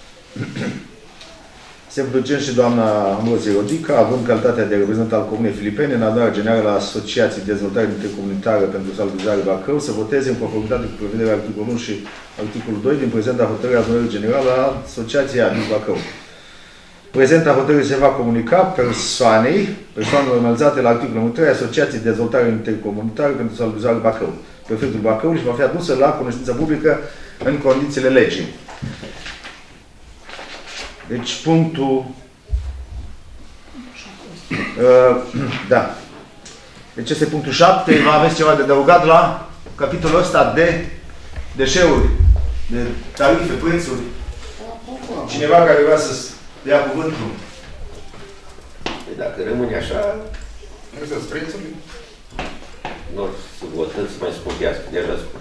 Se producem și doamna Ambrozie Rodica, având calitatea de reprezentant al Comunei Filipene, în adunarea generală a Asociației de Dezvoltare Intercomunitară pentru Salubrizare Bacău, să voteze în conformitate cu prevederea articolul unu și articolul doi din prezenta hotărâre a adunării generală a Asociației Adis Bacău. Prezenta hotărâre se va comunica persoanei, persoanelor normalizate la articolul trei, Asociației de Dezvoltare Intercomunitară pentru Salubrizare Bacău, prefectul Bacău, și va fi adusă la cunoștință publică în condițiile legii. Deci, punctul... Uh, da. Deci este punctul șapte. Vă aveți ceva de adăugat la capitolul ăsta de deșeuri, de tarife, prețuri? Cineva care vrea să ia cuvântul? Păi dacă rămâne așa... Nu să-ți prețuri? Nu, să votăm să mai scumpească, deja spun.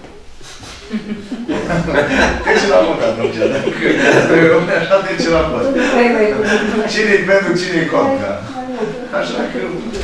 Trece la vot atunci, dacă rămâne așa, trece la vot. Cine-i pentru, cine-i contra? Așa că...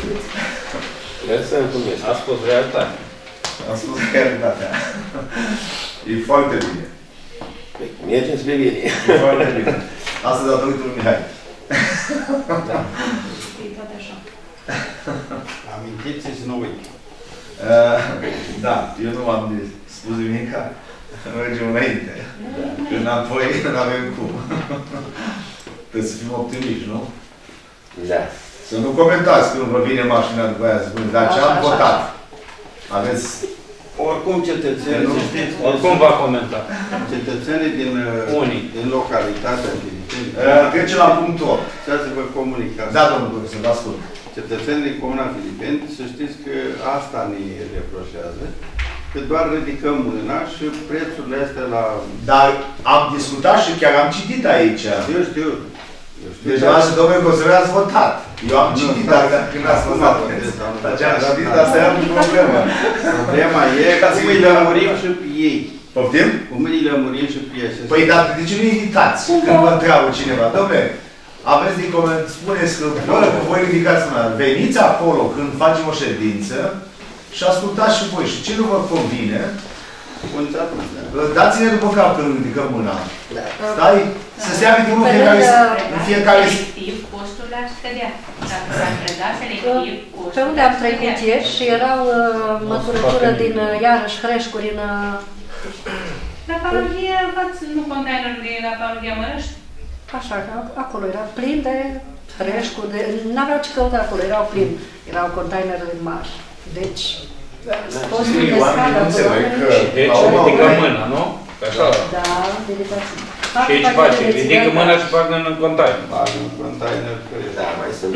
Lăsăm cum ești. A spus realitatea. Am spus realitatea. E foarte bine. Mergem spre bine. E foarte bine. Asta datorită lui Mihai. Da. E tot așa. Amintiți-ți nu uite. Da, eu nu am spus nimica. Mergem înainte. Înapoi, nu avem cum. Trebuie să fim optimiști, nu? Da. Să nu comentați când vă vine mașina după aia să spuneți, dar ce am votat? Aveți... Oricum cetățenii, oricum va comenta. Cetățenii din, din localitatea Filipeni Trece la punctul opt. Să vă comunic asta. Da, domnul profesor, vă ascult. Cetățenii Comuna Filipeni, să știți că asta ne reproșează, că doar ridicăm mâna și prețurile astea la... Dar am discutat și chiar am citit aici. Eu știu. Deci, asta, domnule Cosăre, ați votat. Eu am citit, dar când ați votat. Dar ce am citit, asta era o problemă. Problema e cum îi lămurim și pe ei. Poftim? Cum îi lămurim și pe ei. Păi, dar de ce nu invitați când vă întreabă cineva? Dom'le, aveți din coment, spuneți că voi ridicați mâna. Veniți acolo când facem o ședință și ascultați și voi. Și ce nu vă convine, dați-ne după cap când ridicăm mâna. Stai? Să se aminte unul fiecare... În fiecare... Selectiv, costurile ar scădea. Dacă s-ar preda selectiv, costurile... Pe unde am trecut ieri și erau măsurătură din, iarăși, creșcuri în... La parohie, nu containerul de la parohia Mărăști? Așa, acolo era plin de creșcuri, de... n-aveau ce căuta acolo, erau plini. Erau containere mari. Deci... Costul de scală acolo... Deci ridică mâna, nu? Da, ridicați. Și aici face, ridică mâna și bagă în container. Bagă în container. Da, mai sunt.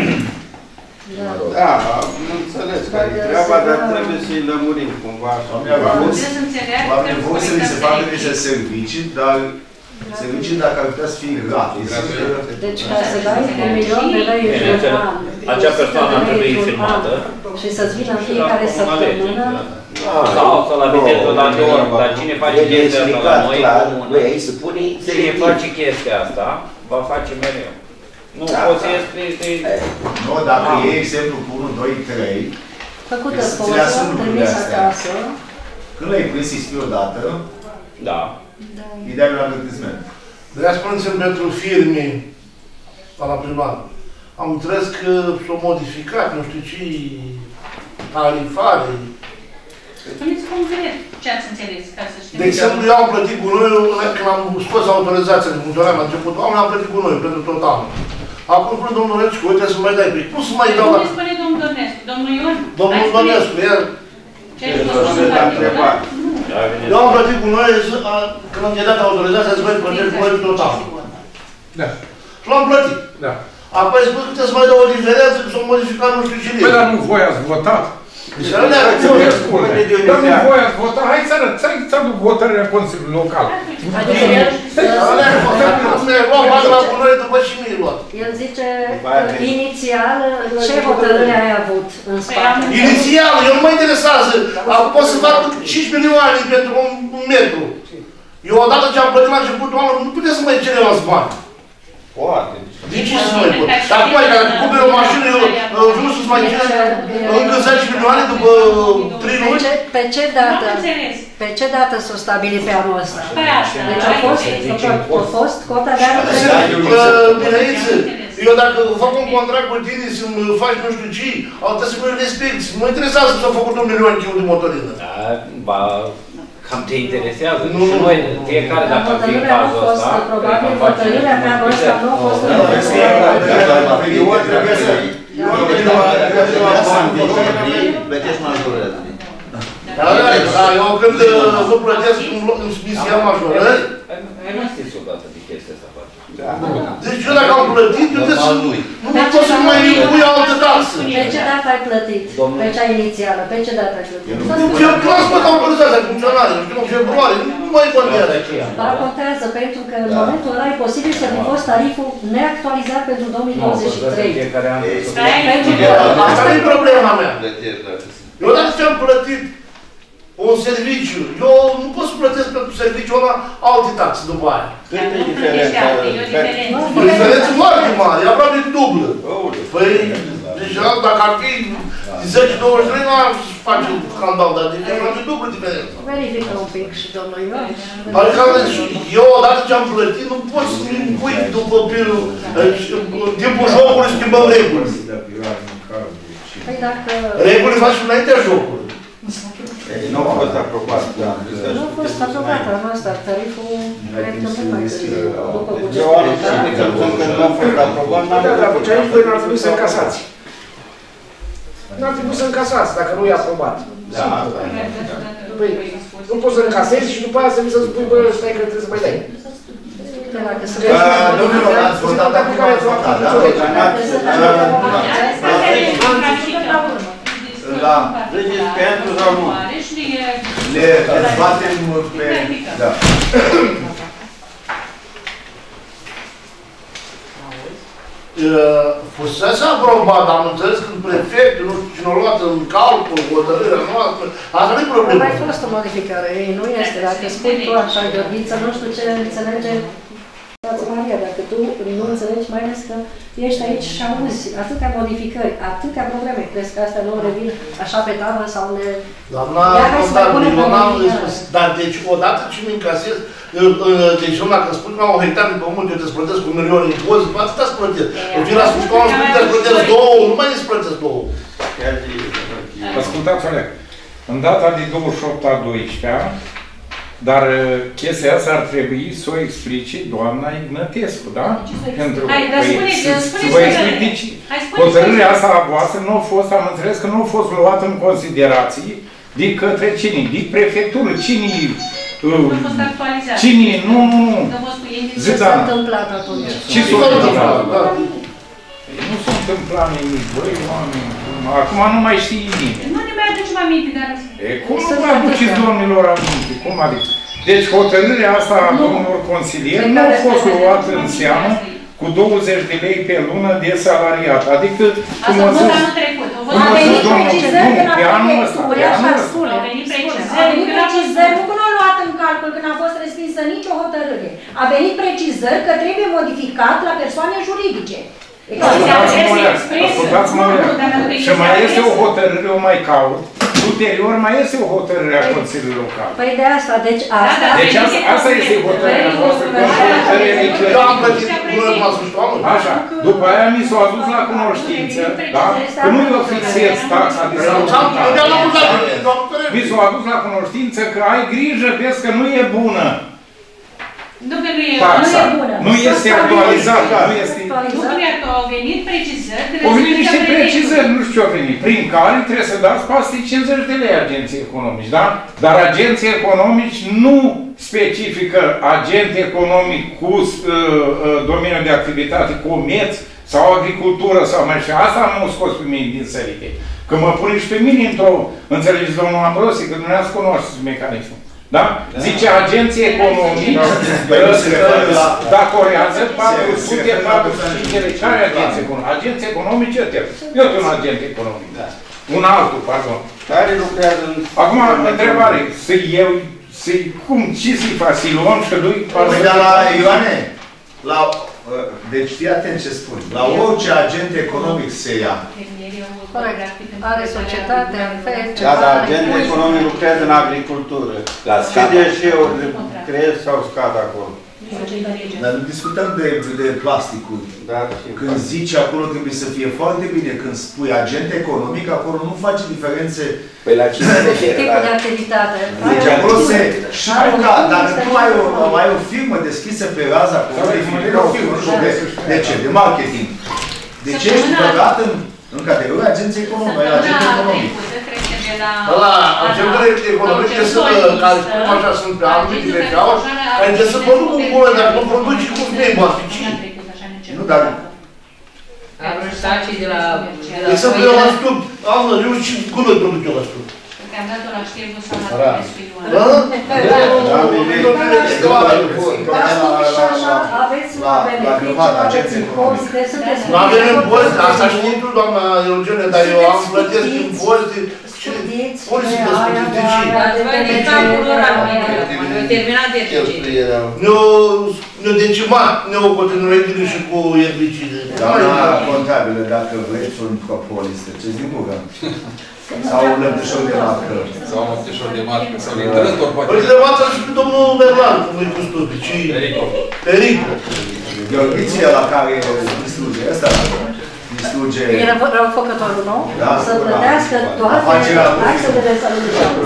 Da, nu înțeles care e treaba, dar trebuie să-i lămurim cumva așa. Oamenii vor să li se facă niște servicii, dar servicii dacă ar putea să fie gratis. Deci ca să dai un milion de lei în an, acea persoană ar trebui filmată și să-ți vină în fiecare săptămână. Sau să la viteză la de ori, dar cine face chestia asta la noi, cine face chestia asta, va face mereu. Nu poți să iei... Nu, dacă iei exemplu cu unu, doi, trei, făcută poză, trimis acasă. Când l-ai prins ispi odată, îi dai un avertisment. Dar spuneți-mi pentru firme, la primar, am înțeles că s-au modificat, nu știu ce, tarifare. Spuneți concret ce ați înțeles, ca să știm. De exemplu, eu am plătit gunoiul, când am scos autorizația de funcționare la început, am plătit gunoiul pentru tot anul. Acum spune domnul Răcicu, uite să mai dai pe cum să mai dau la... Cum spune domnul Dănescu? Domnul Ion? Domnul Dănescu, el... Ce ai spus? Eu am plătit gunoiul, când am dat autorizația, să mai plătesc gunoiul tot anul. Da. Și l-am plătit. Da. Apoi spune că să mai dau o diferență, că s-au modificat nu știu cine. Păi, dar nu voi ați votat? Dar nu voi ați votat? Hai să arăt, să aduc hotărârea Consiliului Local. El zice, inițial, ce hotărâre ai avut în spate? Inițial, eu nu mă interesează. Pot să fac cinci milioane pentru un metru. Eu odată ce am plătit la începutul anului, nu puteți să mai cerem alți bani. Poate. De ce să mai pot? Și acum, dacă cumperi o mașină, eu vreau să-ți mai cere încă zece milioane după trei luni? Pe ce dată? Pe ce dată s-o stabilit pe anul ăsta? Deci a fost, a fost cota de anul trecut. Eu dacă fac un contract cu tine să-mi faci nu știu ce, trebuie să mă respecti. Mă interesează să s-au făcut un milion de de motorină. Da, cam te interesează. Și noi, fiecare, dacă ar fi în cazul ăsta, probabil hotărârea pe anul ăsta nu a fost plătești majorări. Da, eu când vă plătesc în misia majorări... Ai mai scris odată de chestia asta, face. Deci eu dacă am plătit, eu trebuie să... Nu pot să mai pui altă taxă. Pe ce dată ai plătit? Pe cea inițială, pe ce dată ai plătit? Eu clar spăt autorizația de funcționare, nu știu, în februarie, nu mai contează. Dar contează, pentru că în momentul ăla e posibil să fi fost tariful neactualizat pentru două mii douăzeci și trei. Asta e problema mea. Eu dacă ți-am plătit un serviciu, eu nu pot să plătesc pentru serviciul ăla alte taxe după aia. Cât e diferența? O diferență foarte mare, e aproape dublă. Păi, deja dacă ar fi zece douăzeci de lei, nu ar face un scandal, dar e aproape dublă diferența. Verifică un pic și domnul Ion. Adică, eu odată ce am plătit, nu pot să-mi pui după timpul jocului, schimbăm reguli. Păi dacă... Regulile faci înaintea jocului. Nu a fost aprobat. Nu a fost aprobat anul ăsta, tariful cred că mult mai târziu, după bugetul. Eu am știut că nu a fost aprobat, n-am Da, dar aici voi n-ar trebui să încasați. N-ar trebui să încasați dacă nu e aprobat. Da. Păi, nu poți să încasezi și după aia să vii să spui, bă, stai că trebuie să mai dai. Dacă sunt domnilor, ați votat, dar nu ați votat, da? La... Vedeți pentru sau nu? Le dezbatem pe... Da. Fusese aprobat, am înțeles când prefectul, nu știu cine a luat în calcul hotărârea noastră, asta nu e problemă. A mai fost o modificare, ei nu este, dacă spui tu așa, Gheorghiță, nu știu ce înțelege Stață Maria, dacă tu nu înțelegi, mai ales că ești aici și auzi atâtea modificări, atâtea probleme, crezi că astea nu revin așa pe tavă sau ne... Doamna contabil, eu n-am spus, dar deci odată ce mi încasez, deci eu dacă spun că am o hectar de pământ, eu te-ți plătesc un milion în impozit, pe atâta îți plătesc. Eu vin la spus că am spus că te-ți plătesc două, nu mai îți plătesc două. Ascultați, Oleg, în data de douăzeci și opt a doisprezecea, dar chestia asta ar trebui să o explice doamna Ignătescu, da? Pentru Hai, dar spuneți, să vă explice. Hotărârea asta a voastră nu a fost, am înțeles că nu a fost luată în considerație de către cine? De prefectură. Cine? Nu a fost actualizat. Cine? Nu, nu, nu. Ce s-a întâmplat atunci? Ce s-a întâmplat? Nu s-a întâmplat nimic, băi, oameni. Acum nu mai știe nimeni. Nu ne mai aducem aminte, dar... E, cum nu vă aduceți domnilor aminte? Cum adică? Deci hotărârea asta a domnilor consilieri nu a fost luată în seamă cu douăzeci de lei pe lună de salariat. Adică, cum a zis... A venit precizări de la prefectură, așa spune. A venit precizări, nu că nu a luat în calcul când a fost respinsă nicio hotărâre. A venit precizări că trebuie modificat la persoane juridice. Ascultați-mă, și mai este o hotărâre, o mai caut, ulterior mai este o hotărâre a Consiliului Local. Păi de asta, deci asta... Deci asta este hotărârea voastră, Eu am plătit până la sfârșitul anului. Așa, după aia mi s-a adus la cunoștință, da? Că nu eu fixez taxa de salariat. Mi s-a adus la cunoștință că ai grijă, vezi că nu e bună. Nu că nu e, taxa. Nu e bună. Nu este actualizată. Nu este... Nu că au venit precizări. Au venit niște precizări, nu știu ce au venit, prin care trebuie să dați peste cincizeci de lei agenții economici, da? Dar agenții economici nu specifică agent economic cu uh, uh, domeniul de activitate, comerț sau agricultură sau mai știu. Asta m-a scos pe mine din sărite. Că mă pune și pe mine într-o, înțelegeți, domnul Ambrosi, că dumneavoastră cunoașteți mecanismul. Da? Zice, agenții economici dacorează patru sute patru sute de care agenții economici? Agenții economici, eu sunt un agent economic. Un altul, pardon. Care lucrează în... Acum, întrebare, să-i eu, să-i, cum, ce să-i fac, să-i luăm și lui... Păi, dar la Ioane, la... Deci fii atent ce spun. La orice agent economic se ia. Are societate, da, dar agent economic lucrează în agricultură. Ce deșeuri cresc sau scad acolo? Dar nu discutăm de, de plasticuri. Da, când zici acolo trebuie să fie foarte bine, când spui agent economic, acolo nu face diferențe. Păi la cine se referă? Tipul de activitate. Deci acolo se... Și ca, dacă tu ai o, ai o firmă deschisă pe raza acolo, o firmă, nu știu de, de ce, de marketing. De ce ești băgat în, în categoria agenții economice, agent economic? La agenții economice sunt, care spun așa, sunt pe anumite rețeaua, care trebuie să producă un bună, dacă nu produci, cum spune, băsticii. Nu, dar... Arunșacii de la... Deci să eu la stup, am eu și cum îl produc eu la stup? Că am dat-o la știri, nu s-a mai aveți la beneficii, impozite, sunteți... Nu avem impozite, asta știi tu, doamna Eugenie, dar eu am plătesc impozite. Studiți, Cum se discute de ce? Voi din calculul oral, ne-au terminat deficit. Ne-au decimat, ne-au continuările și cu erbicide. Doamna contabilă, dacă vreți un propolis, treceți din bugă. Sau un lăptișor de marcă. Sau un lăptișor de marcă. Sau un intrător, poate. Păi întrebați-l și pe domnul Merlan, cum e cu stupi. Perico. Perico. Gheorghiție la care distruge ăsta, distruge... Era răufăcătorul, nu? Da. Să plătească toate taxele de salubritate.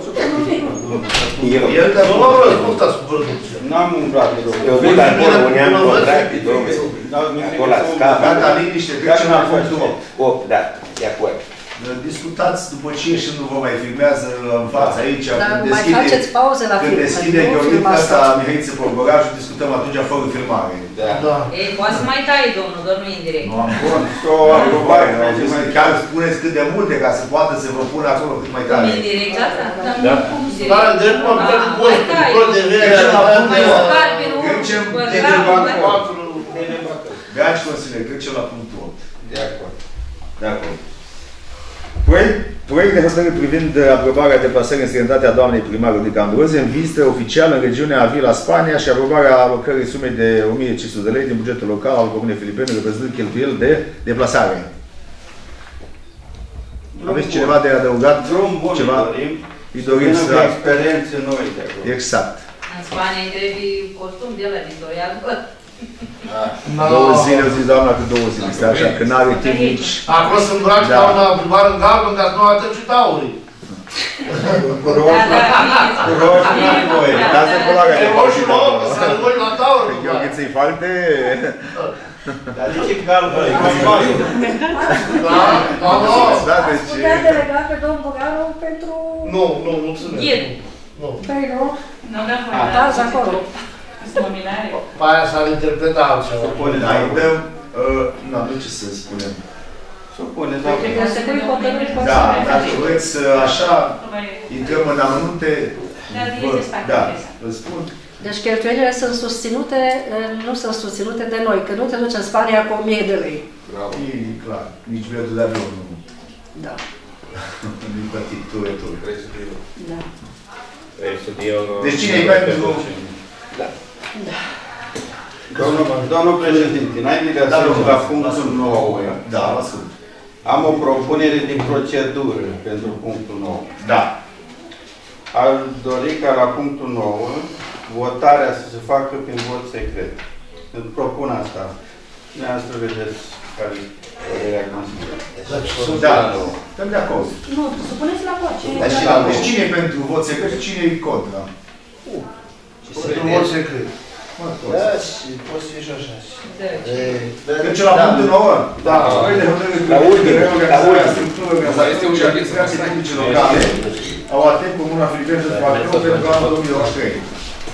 El că nu l-au răspuns cu producția. N-am umblat de rău. Eu vin acolo, uneam contracte, domnule. Acolo la scap. Gata, liniște, trecem la punctul opt, da, de acord. discutați după ce și nu vă mai filmează în fața aici. Dar când mai deschide, faceți pauze la când film. deschide Gheorghița asta, Mihăiță Polgorajul, discutăm atunci fără filmare. Da. Da. Ei, poate să mai tai, domnul, doar nu indirect. Nu am bun. O aprobare. Chiar spuneți cât de multe ca să poată să vă pună acolo cât mai tare. Cum indirect asta? Da. Da, drept mă, tot costul, tot de vere. Trecem Dragi consilieri, trecem la punctul opt. De acord. De acord. Proiect, proiect de hotărâre privind aprobarea deplasării în străinătate a doamnei primar Rodica Ambroze în vizită oficială în regiunea Avila, Spania și aprobarea alocării sumei de o mie cinci sute de lei din bugetul local al Comunei Filipene, reprezentând cheltuieli de deplasare. Drum Aveți bun. Cineva de adăugat? Drum bun ceva? Îi dorim. Îi dorim să... experiențe noi de acolo. Exact. În Spania îi trebuie costum de la editorial. No. Două zile, au zis doamna că două zile, este așa, că n-are timp nici... Acolo sunt îmbraci da. Doamna primar în galben, ca să nu atât și taurii. Cu roșu, cu roșu nu are voie. Dați-i culoarea de roșu și nouă, să rămâi la tauri. Gheorghiță-i falte... Dar de ce galben? E mai mare. Da, da, da. Putea delega pe domnul Băgaru pentru... Nu, nu, nu ține. Nu. Păi nu? Nu, da, dați acolo. Pe aia s-ar interpreta altceva. Supune, da, îi dăm... Nu, nu ce să spunem. Supune, da. Da, dacă vreți așa, intrăm în amănunte... Da, vă spun. Deci cheltuielile sunt susținute, nu sunt susținute de noi, că nu te duci în Spania cu o mie de lei. Bravo. E clar, nici biletul de avion nu. Da. Nu-i plătit tu, tu. Da. Deci cine e pentru... Da. Domnul, domnul președinte, înainte de a trece la punctul nouă, da, ascult. Am o propunere de procedură pentru punctul nouă. Da. Aș dori ca la punctul nouă votarea să se facă prin vot secret. Îmi propun asta. Dumneavoastră vedeți care e părerea Consiliului. Da, stăm de acord. Nu, supuneți la vot. Deci cine e pentru vot secret și cine e contra? Pentru vot secret. Da, și poți fi și așa. Deci la punctul nouă? Da. La ultimul. La ultimul. Este un jardin să faci publice locale au atent Comuna Filipene de Patrău pentru anul două mii douăzeci și trei.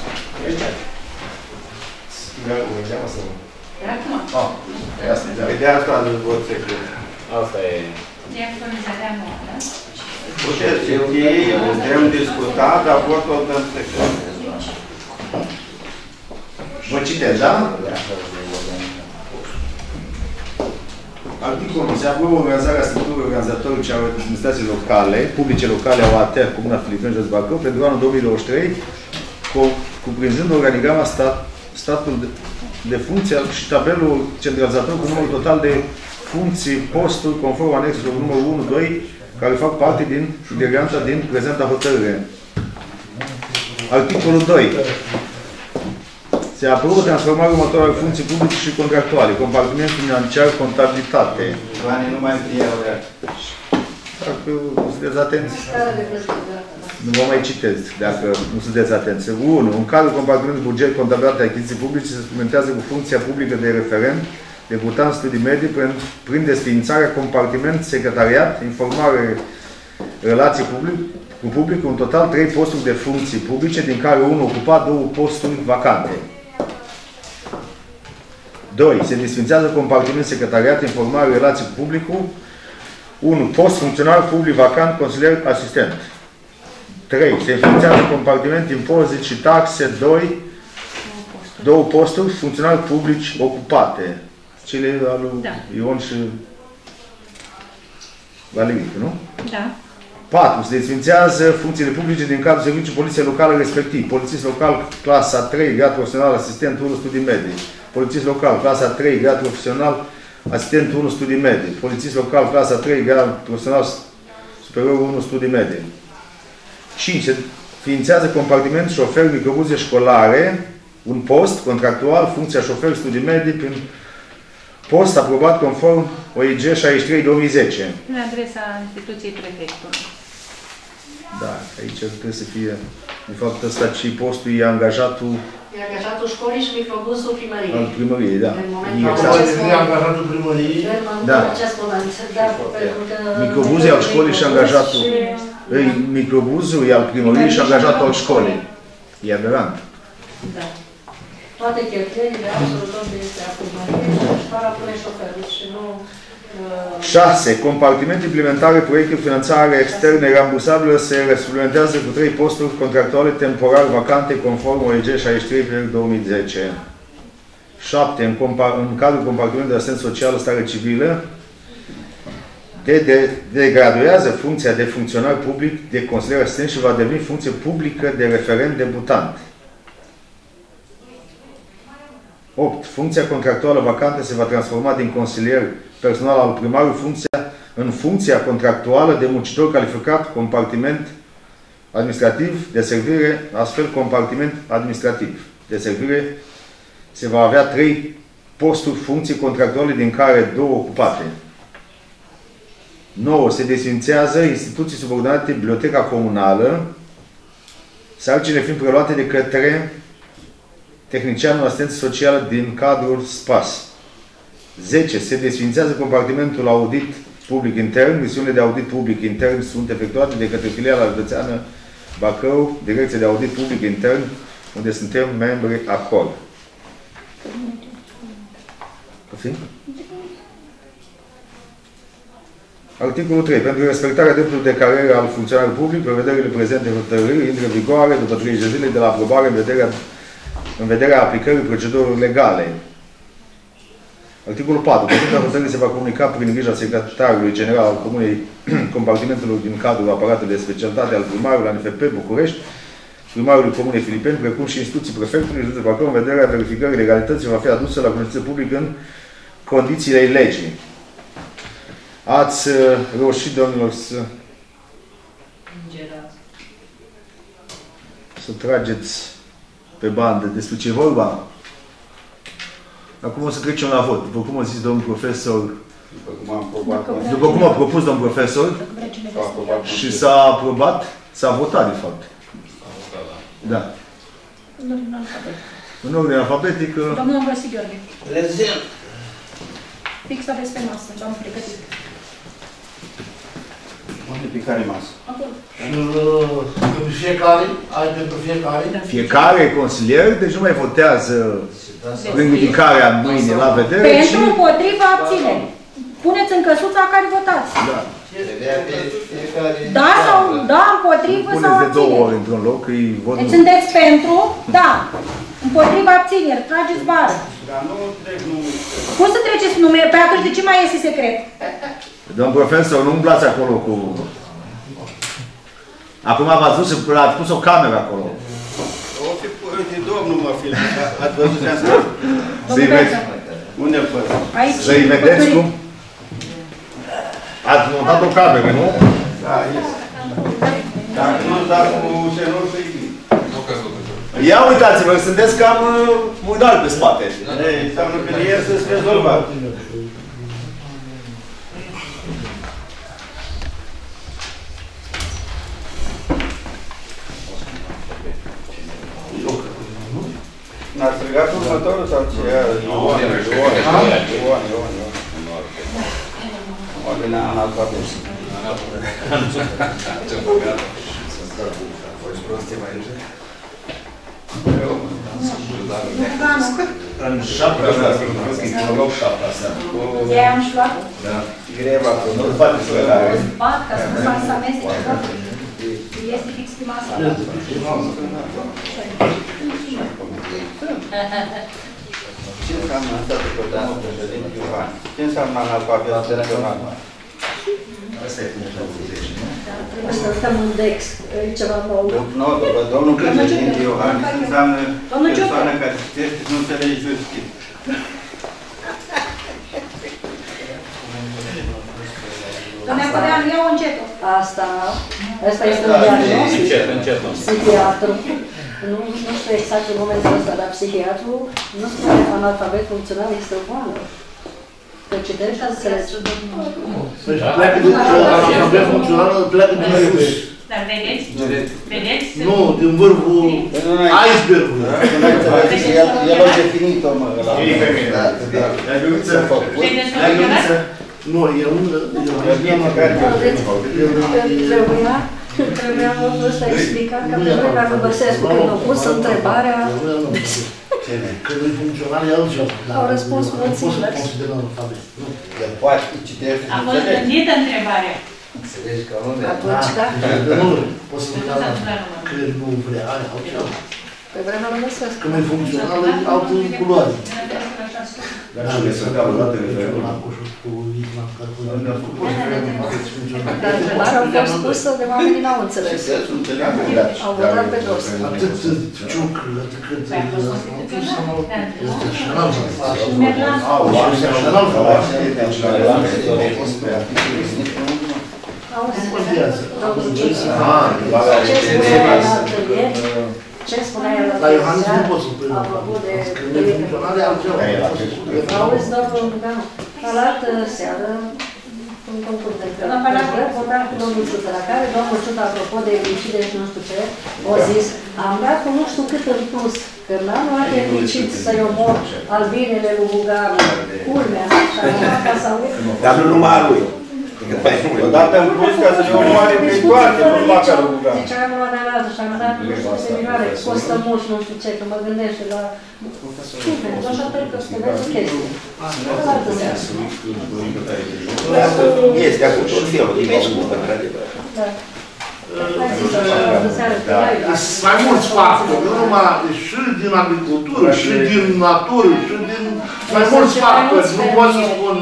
De asta am zis vot secret. Asta e... Diaconizarea nouă, Puteți ei, putem discuta, dar votul o dăm secret. Vă citesc, da? Articolul se aprobă organizarea structurii organizatorice a administrației locale, publice locale a O A T E R, Comuna Filipene, Jos Bacău, pentru anul două mii douăzeci și trei, cuprinzând organigrama stat, statul de, de funcție și tabelul centralizator cu numărul total de funcții, posturi, conform anexelor numărul unu doi, care fac parte din integranta din prezenta hotărâre. Articolul doi. Se aprobă transformarea următoarelor funcții publice și contractuale, compartiment financiar, contabilitate. Banii nu mai întiau de Dacă nu sunteți atenți, nu vă mai citesc, dacă nu sunteți atenți. unu. În cadrul compartimentului buget, contabilitate, achiziții publice, se suplimentează cu funcția publică de referent, debutant studii medii, prin, prin desființarea compartiment, secretariat, informare, relații public, cu publicul, în total trei posturi de funcții publice, din care unul ocupat, două posturi vacante. doi. Se desfințează compartiment secretariat, informare, relații cu publicul. unu. Post funcționar public vacant, consilier, asistent. trei. Se înființează compartiment impozit și taxe. doi. Două posturi, funcționari publici ocupate. Cele al lui da. Ion și Valeric, nu? Da. patru. Se desfințează funcțiile publice din cadrul serviciului poliției locale respectiv. Polițist local, clasa trei, grad profesional, asistent unu, studii medii. Polițist local, clasa trei, grad profesional, asistent unu, studii medii. Polițist local, clasa trei, grad profesional, superior unu, studii medii. cinci. Se ființează compartiment șofer, microbuze școlare, un post contractual, funcția șofer, studii medii, prin post aprobat conform O I G șaizeci și trei două mii zece. În adresa instituției prefectului. Da, aici trebuie să fie, de fapt, ăsta și postul e angajatul E angajatul școlii și microbuzul primăriei. Al primăriei, da. În momentul acest E angajatul primăriei. Da. Acest moment, da, pentru că... Microbuzul e al școlii și angajatul. Microbuzul e al primăriei și angajatul al școlii. E aberant. Da. Toate cheltuielile, absolut tot este a primăriei, și doar a pune șoferul și nu... șase. Compartiment implementare, proiectul finanțare externe rambursabilă se suplimentează cu trei posturi contractuale temporar vacante conform O E G șaizeci și trei pe două mii zece. șapte. În, în cadrul compartimentului de asistență socială stare civilă de, de, degraduează funcția de funcționar public de consilier asistent și va deveni funcție publică de referent debutant. opt. Funcția contractuală vacantă se va transforma din consilier personal al primarului funcția, în funcția contractuală de muncitor calificat compartiment administrativ de servire, astfel compartiment administrativ de servire se va avea trei posturi funcții contractuale, din care două ocupate. nouă. Se desfințează instituții subordonate Biblioteca Comunală, sarcine fiind preluate de către tehnicianul asistență socială din cadrul S P A S. zece. Se desfințează compartimentul audit public intern. Misiunile de audit public intern sunt efectuate de către filiala județeană Bacău, Direcția de Audit Public Intern, unde suntem membri acord. Articolul trei. Pentru respectarea dreptului de carieră al funcționarului public, prevederile prezente în hotărâri intră în vigoare după treizeci de zile de la aprobare în vederea, în vederea aplicării procedurilor legale. Articolul patru. Prezentarea hotărârii se va comunica prin grija secretarului general al Comunei compartimentelor din cadrul aparatului de specialitate al primarului la N F P București, primarului Comunei Filipeni, precum și instituții prefectului județul Bacău, în vederea verificării legalității va fi adusă la cunoștință publică în condițiile legii. Ați uh, reușit, domnilor, să să trageți pe bandă despre ce vorba. Acum o să trecem la vot. După cum a zis domnul profesor, după cum am probat, după cum a propus domnul profesor și s-a aprobat, s-a votat, de fapt. Da. În ordine alfabetică. Domnul Ambrosii Gheorghe. Prezent. Fix aveți pe masă, v-am pregătit. Unde pe care masă? Acolo. Și fiecare, ai pentru fiecare? Fiecare consilier, deci nu mai votează prin ridicarea mâine la vedere, pentru, împotriva, abțineri. Puneți în căsuța care votați. Da. Da sau da, împotrivă sau abțineri. Puneți de două ori într-un loc, îi vot. Deci sunteți pentru, da. Împotriva, abțineri. Trageți bară. Dar nu trec nume. Cum să treceți nume? Pe atunci de ce mai este secret? Domnul profesor, nu umblați acolo cu... Acum v-ați dus și ați pus o cameră acolo. O fi de domnul mă film. Ați văzut ce am spus? Să-i vedeți. Unde-l păs? Să-i vedeți cum... Ați montat o cameră, nu? Da, este. Dacă nu-ți da cu șenul, să-i vin. Ia uitați-vă, sunteți cam murdari pe spate. Înseamnă că ieri să-ți rezolvat. N-ați strigat următorul sau ce? Ioan, Ioan, Ioan, Ioan, Ioan. Ordinea analfabet. Ce băgat. Faci prostie mai aici? În șapte, în loc șapte asta. I-ai am și luat? Da. Greva, nu-l faci să le dai. Bat, ca să nu faci să amesteci, da? Este fix prima sală. Ce înseamnă asta după domnul președinte Ioan? Ce înseamnă analfabet funcțional? Asta e funcțional zece, nu? Asta stăm în D E X, e ceva nou. Nu, după domnul președinte Ioan, înseamnă persoană care citește și nu înțelege justiție. Doamne Apăreanu, iau încetul. Asta, asta este un diagnostic. Încet, încet. Psihiatru. Nu, nu știu exact în momentul ăsta, dar psihiatru nu spune analfabet funcțional, este o boală. Că citești și înțelegi. Pleacă din analfabet funcțional, pleacă din sus. Dar vedeți? Vedeți? Nu, din vârful icebergului. El a definit-o, mă, ăla. E femeie. Da, da. Nu, e un... Trebuia, trebuia ăsta explicat ca pe vremea lui Băsescu, când a pus întrebarea... Când nu-i funcțional, e altceva. Au răspuns mulți invers. El poate citește. A fost gândită întrebarea. Înțelegi că nu Atunci, da. Nu, poți să dea că nu vrea, are altceva. Pe vremea lui Băsescu. Când nu-i funcțional, e altă culoare. Dar și de sunt cam luate de vreme. Dar întrebarea a fost spusă de oamenii n-au înțeles. Au votat pe dos. Atât ciuc, atât cât... Ce spunea el la Dar Iohannis nu pot să prind. apropo de... Când e funcțional, e altceva. Auzi, domnul Buganu, alaltă seară, în concurs de întrebări, vorbeam cu domnul Ciută, la care domnul Ciută, apropo de erbicide și nu știu ce, a zis, am dat cu nu știu cât în plus, că n-am luat erbicid să-i omor albinele lui Buganu, culmea, așa, ca să aud. Dar nu numai a lui. Odată în plus ca să ne omoare pe toate, nu numai ca lui Buganu. Deci am luat de la altă și am dat nu știu seminare, costă mult și nu știu ce, că mă gândește la... Cine? Așa trebuie că spuneți o chestie. Alaltă seară. Este acum tot felul de discută, într-adevăr. Da. Sunt mai mulți factori, nu numai și din agricultură, și din natură, și din... mai mulți factori, nu pot să spun...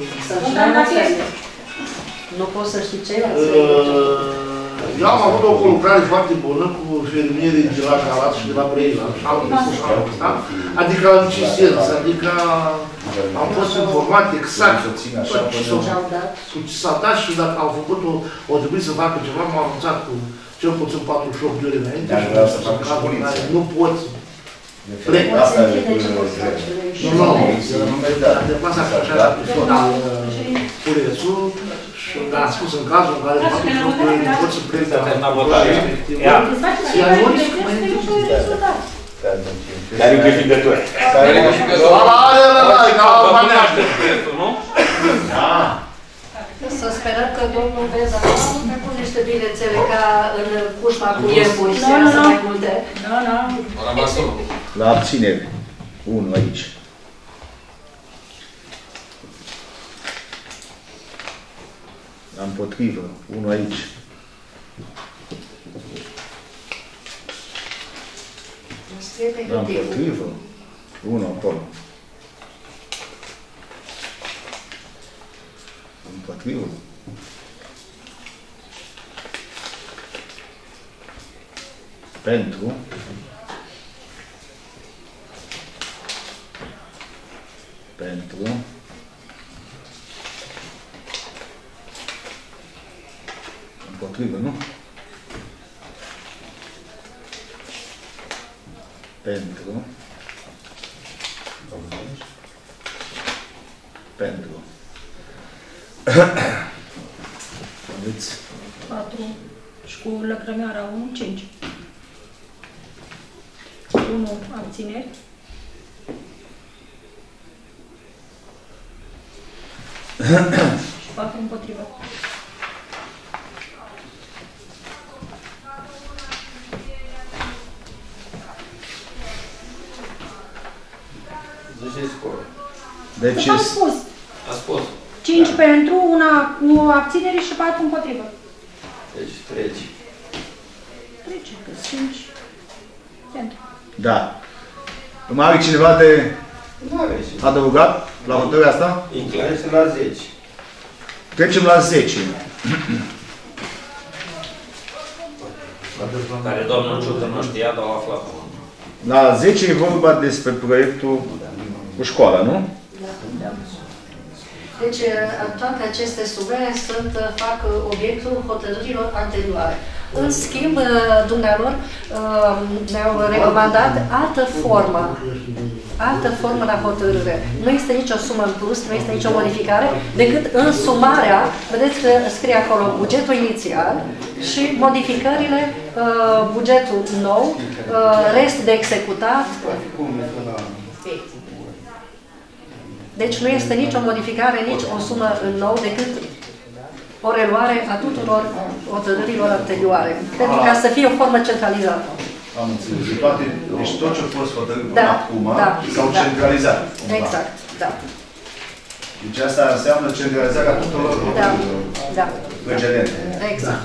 Nu poți să știi ce e? Eu am avut o colucrare foarte bună cu fermierii de la Galați și de la Brăila. Adică în ce sens? Adică am fost informat exact cu ce s-a dat și dacă au făcut o, o trebuit să facă ceva, m-au anunțat cu cel puțin patruzeci și opt de ore înainte și nu pot plec. Nu, nu, am deplasat așa Purețul și a spus în cazul în care patruzeci și opt de ore nu pot să plec de la votare. Iar nu risc mai întâi. Dar e câștigător. Are, are, are, ca la maneaște. Nu? Da. Să sperăm că domnul Beza nu ne pune niște bilețele ca în cușma cu iepuri și să mai multe. Nu, nu. La abținere. Unu aici. La împotrivă. Unu aici. La împotrivă. Unu acolo. Împotrivă. Pentru. Pentru. Împotrivă, nu? Pentru. Pentru. Aveți? patru. Și cu lăcrămioara unu, cinci. unu abțineri. Și patru împotrivă. Deci am spus. A spus. cinci pentru, una cu abținere și patru împotrivă. Deci treci. Trece, că cinci pentru. Da. Mai are cineva de adăugat la hotărârea asta? Trecem la zece. Trecem la zece. Care domnul Ciută nu știa, dar a aflat. La zece e vorba despre proiectul cu școala, nu? Da. Deci toate aceste sume sunt, fac obiectul hotărârilor anterioare. În schimb, dumnealor ne-au recomandat altă formă, altă formă la hotărâre. Nu este nicio sumă în plus, nu este nicio modificare, decât însumarea, vedeți că scrie acolo bugetul inițial și modificările, bugetul nou, rest de executat. Deci nu este nicio modificare, nici o sumă nou, decât o reluare a tuturor hotărârilor anterioare, pentru ca să fie o formă centralizată. Am înțeles. Toate, deci tot ce a fost hotărât până da, acum da, s-au da. centralizat. Cumva. Exact, da. Deci asta înseamnă centralizarea tuturor hotărârilor da, da. precedente. Exact.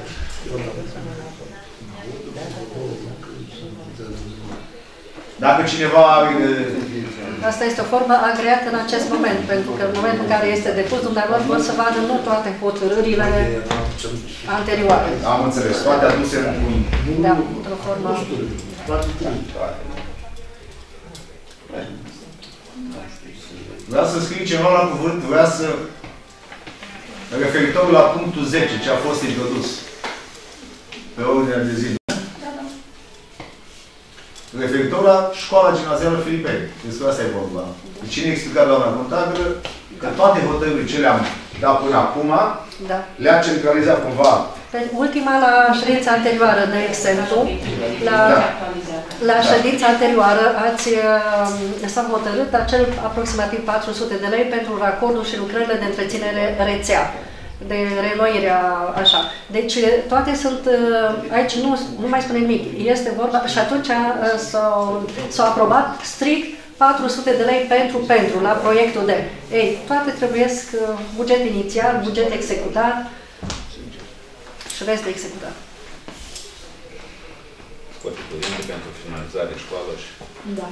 Dacă cineva are... Asta este o formă agreată în acest moment, pentru că în momentul în care este depus, dumneavoastră vor să vadă nu toate hotărârile anterioare. Am înțeles. Toate aduse în un... Da, într-o formă... Vreau să scriu ceva la cuvânt, vreau să... referitor la punctul zece, ce a fost introdus pe ordinea de zi. Referitor la școala gimnazială Filipeni. Despre asta e vorba. Cine explica doamna contabilă că toate hotărârile ce le-am dat până acum, da. le-a centralizat cumva. Pe ultima la ședința anterioară, de exemplu, la, da. la ședința anterioară ați s-a hotărât acel aproximativ patru sute de lei pentru racordul și lucrările de întreținere rețea. De reînnoirea, așa. Deci toate sunt, aici nu, nu mai spune nimic, este vorba, și atunci s-au aprobat strict patru sute de lei pentru, pentru, la proiectul de. Ei, toate trebuiesc buget inițial, buget executat și rest de executat. Cortitudine pentru finalizare școală și... Da.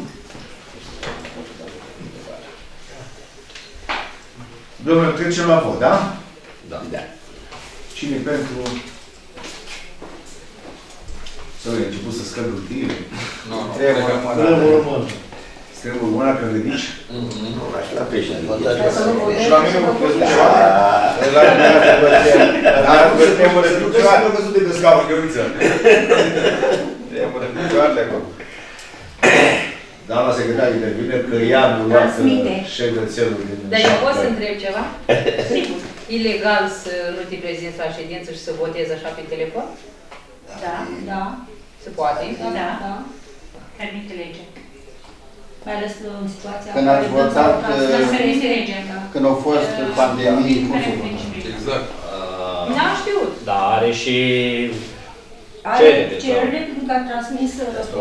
Domnule, trecem la vot, da? Da. Da. Cine pentru... Sau e început să scăd rutiile? Nu, nu. Trebuie urmă. Trebuie urmă că ridici? Nu, așa la președinte. Și la mine mă crezut ceva? La mine mă crezut ceva? Nu mă crezut de pe scaună, Găruță. Trebuie mă crezut acolo. Doamna secretar intervine că ea nu luat șergățelul din... Dar eu pot să întreb ceva? Sigur. Ilegal să nu te prezinți la ședință și să votezi așa pe telefon? Da. Da. Se poate? Da. Da. Permite legea. Mai ales în situația... Când ați votat, când au fost pandemii, cum se vota? Exact. N-am știut. Da, are și... Are cerere pentru că a transmis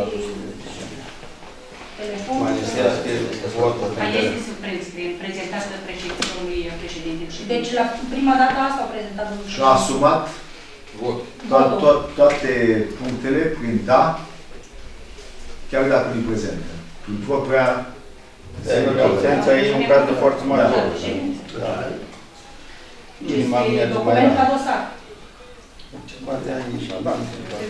telefon. Este prezentat președintelui președinte. Deci la prima dată asta a prezentat domnul. Și a asumat toate punctele prin da, chiar dacă nu-i prezentă. Prin propria... Absența e un caz de forță majoră. Este document ca dosar. Ceva de ani și da.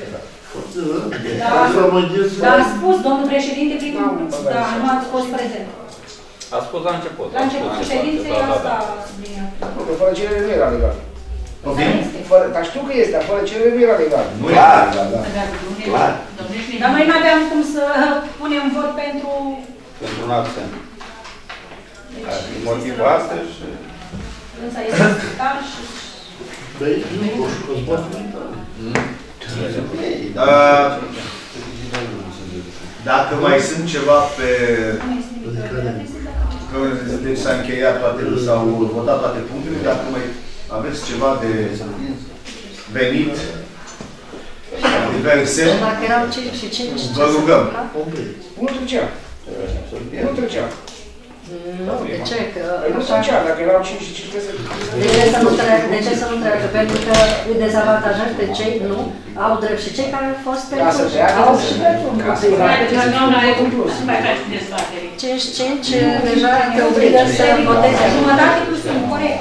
Dar a spus domnul președinte primul, dar nu ați fost prezent. A spus la început. La începutul ședinței asta a subliniat. Nu, fără cerere nu era legal. Dar știu că este, dar fără cerere nu era legal. Nu era legal, da. Clar. Dar noi nu aveam cum să punem vot pentru... Pentru un absent. Motivul astăzi și... Însă este secretar și... Băi, nu știu că-ți poate mintă. Dacă mai sunt ceva pe... Deci s-a încheiat toate, s-au votat toate punctele, dacă mai aveți ceva de venit, diverse, dacă erau cinci și cinci, vă rugăm. Nu trecea. Nu trecea. Nu, de ce? Că nu trecea, dacă erau cinci și cinci, trebuie să... De ce să nu treacă? De ce să nu treacă? Pentru că îi dezavantajează pe cei, nu, au drept și cei care au fost pentru... Au și pentru... cinci cinci deja te obligă să votezi jumătate plus unu, corect.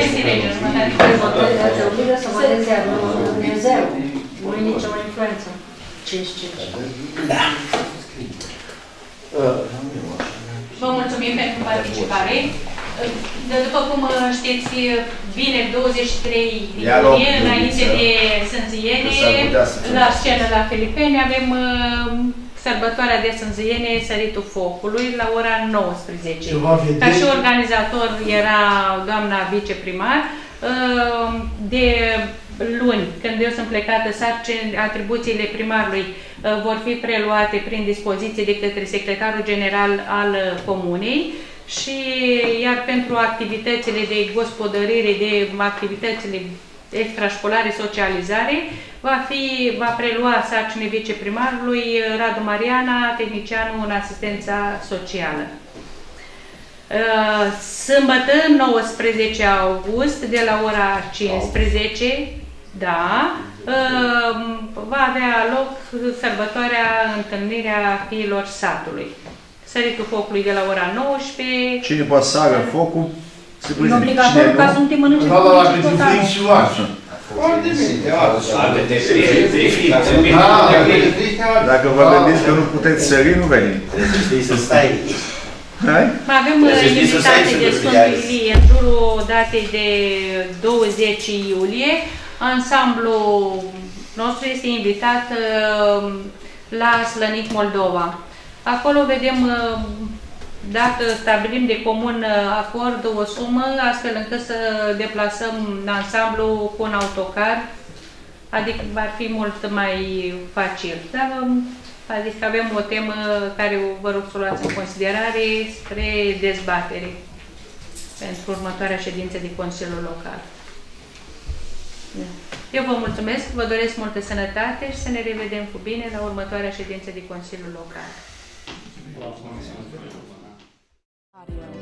Te obligă să votezi iar, nu e zero. Nu e nicio influență. cinci cinci. Da. Vă mulțumim pentru participare. După cum știți, vine douăzeci și trei iulie, înainte de Sânziene, la scenă la Filipeni, avem sărbătoarea de Sânziene, Săritul Focului, la ora nouăsprezece. Ca și organizator era doamna viceprimar. De luni, când eu sunt plecată, sarcini, atribuțiile primarului vor fi preluate prin dispoziție de către secretarul general al comunei. Și iar pentru activitățile de gospodărire, de activitățile extrașcolare, socializare, va, fi, va prelua sarcini viceprimarului Radu Mariana, tehnicianul în asistența socială. Sâmbătă, nouăsprezece august, de la ora cincisprezece, da, va avea loc sărbătoarea Întâlnirea Fiilor Satului. Săritul Focului de la ora nouăsprezece. Cine poate să sară focul, se prezinte. E obligatoriu ca să nu te mănânci cu și oașă. Dacă vă gândiți că nu puteți sări, nu veni. Știi să stai. Mai avem invitații de Sfântul Ilie în jurul datei de douăzeci iulie. Ansamblul nostru este invitat la Slănic, Moldova. Acolo vedem dacă stabilim de comun acord o sumă, astfel încât să deplasăm în ansamblu cu un autocar, adică ar fi mult mai facil. Dar adică avem o temă care vă rog să o luați în considerare spre dezbatere pentru următoarea ședință de Consiliul Local. Eu vă mulțumesc, vă doresc multă sănătate și să ne revedem cu bine la următoarea ședință de Consiliul Local.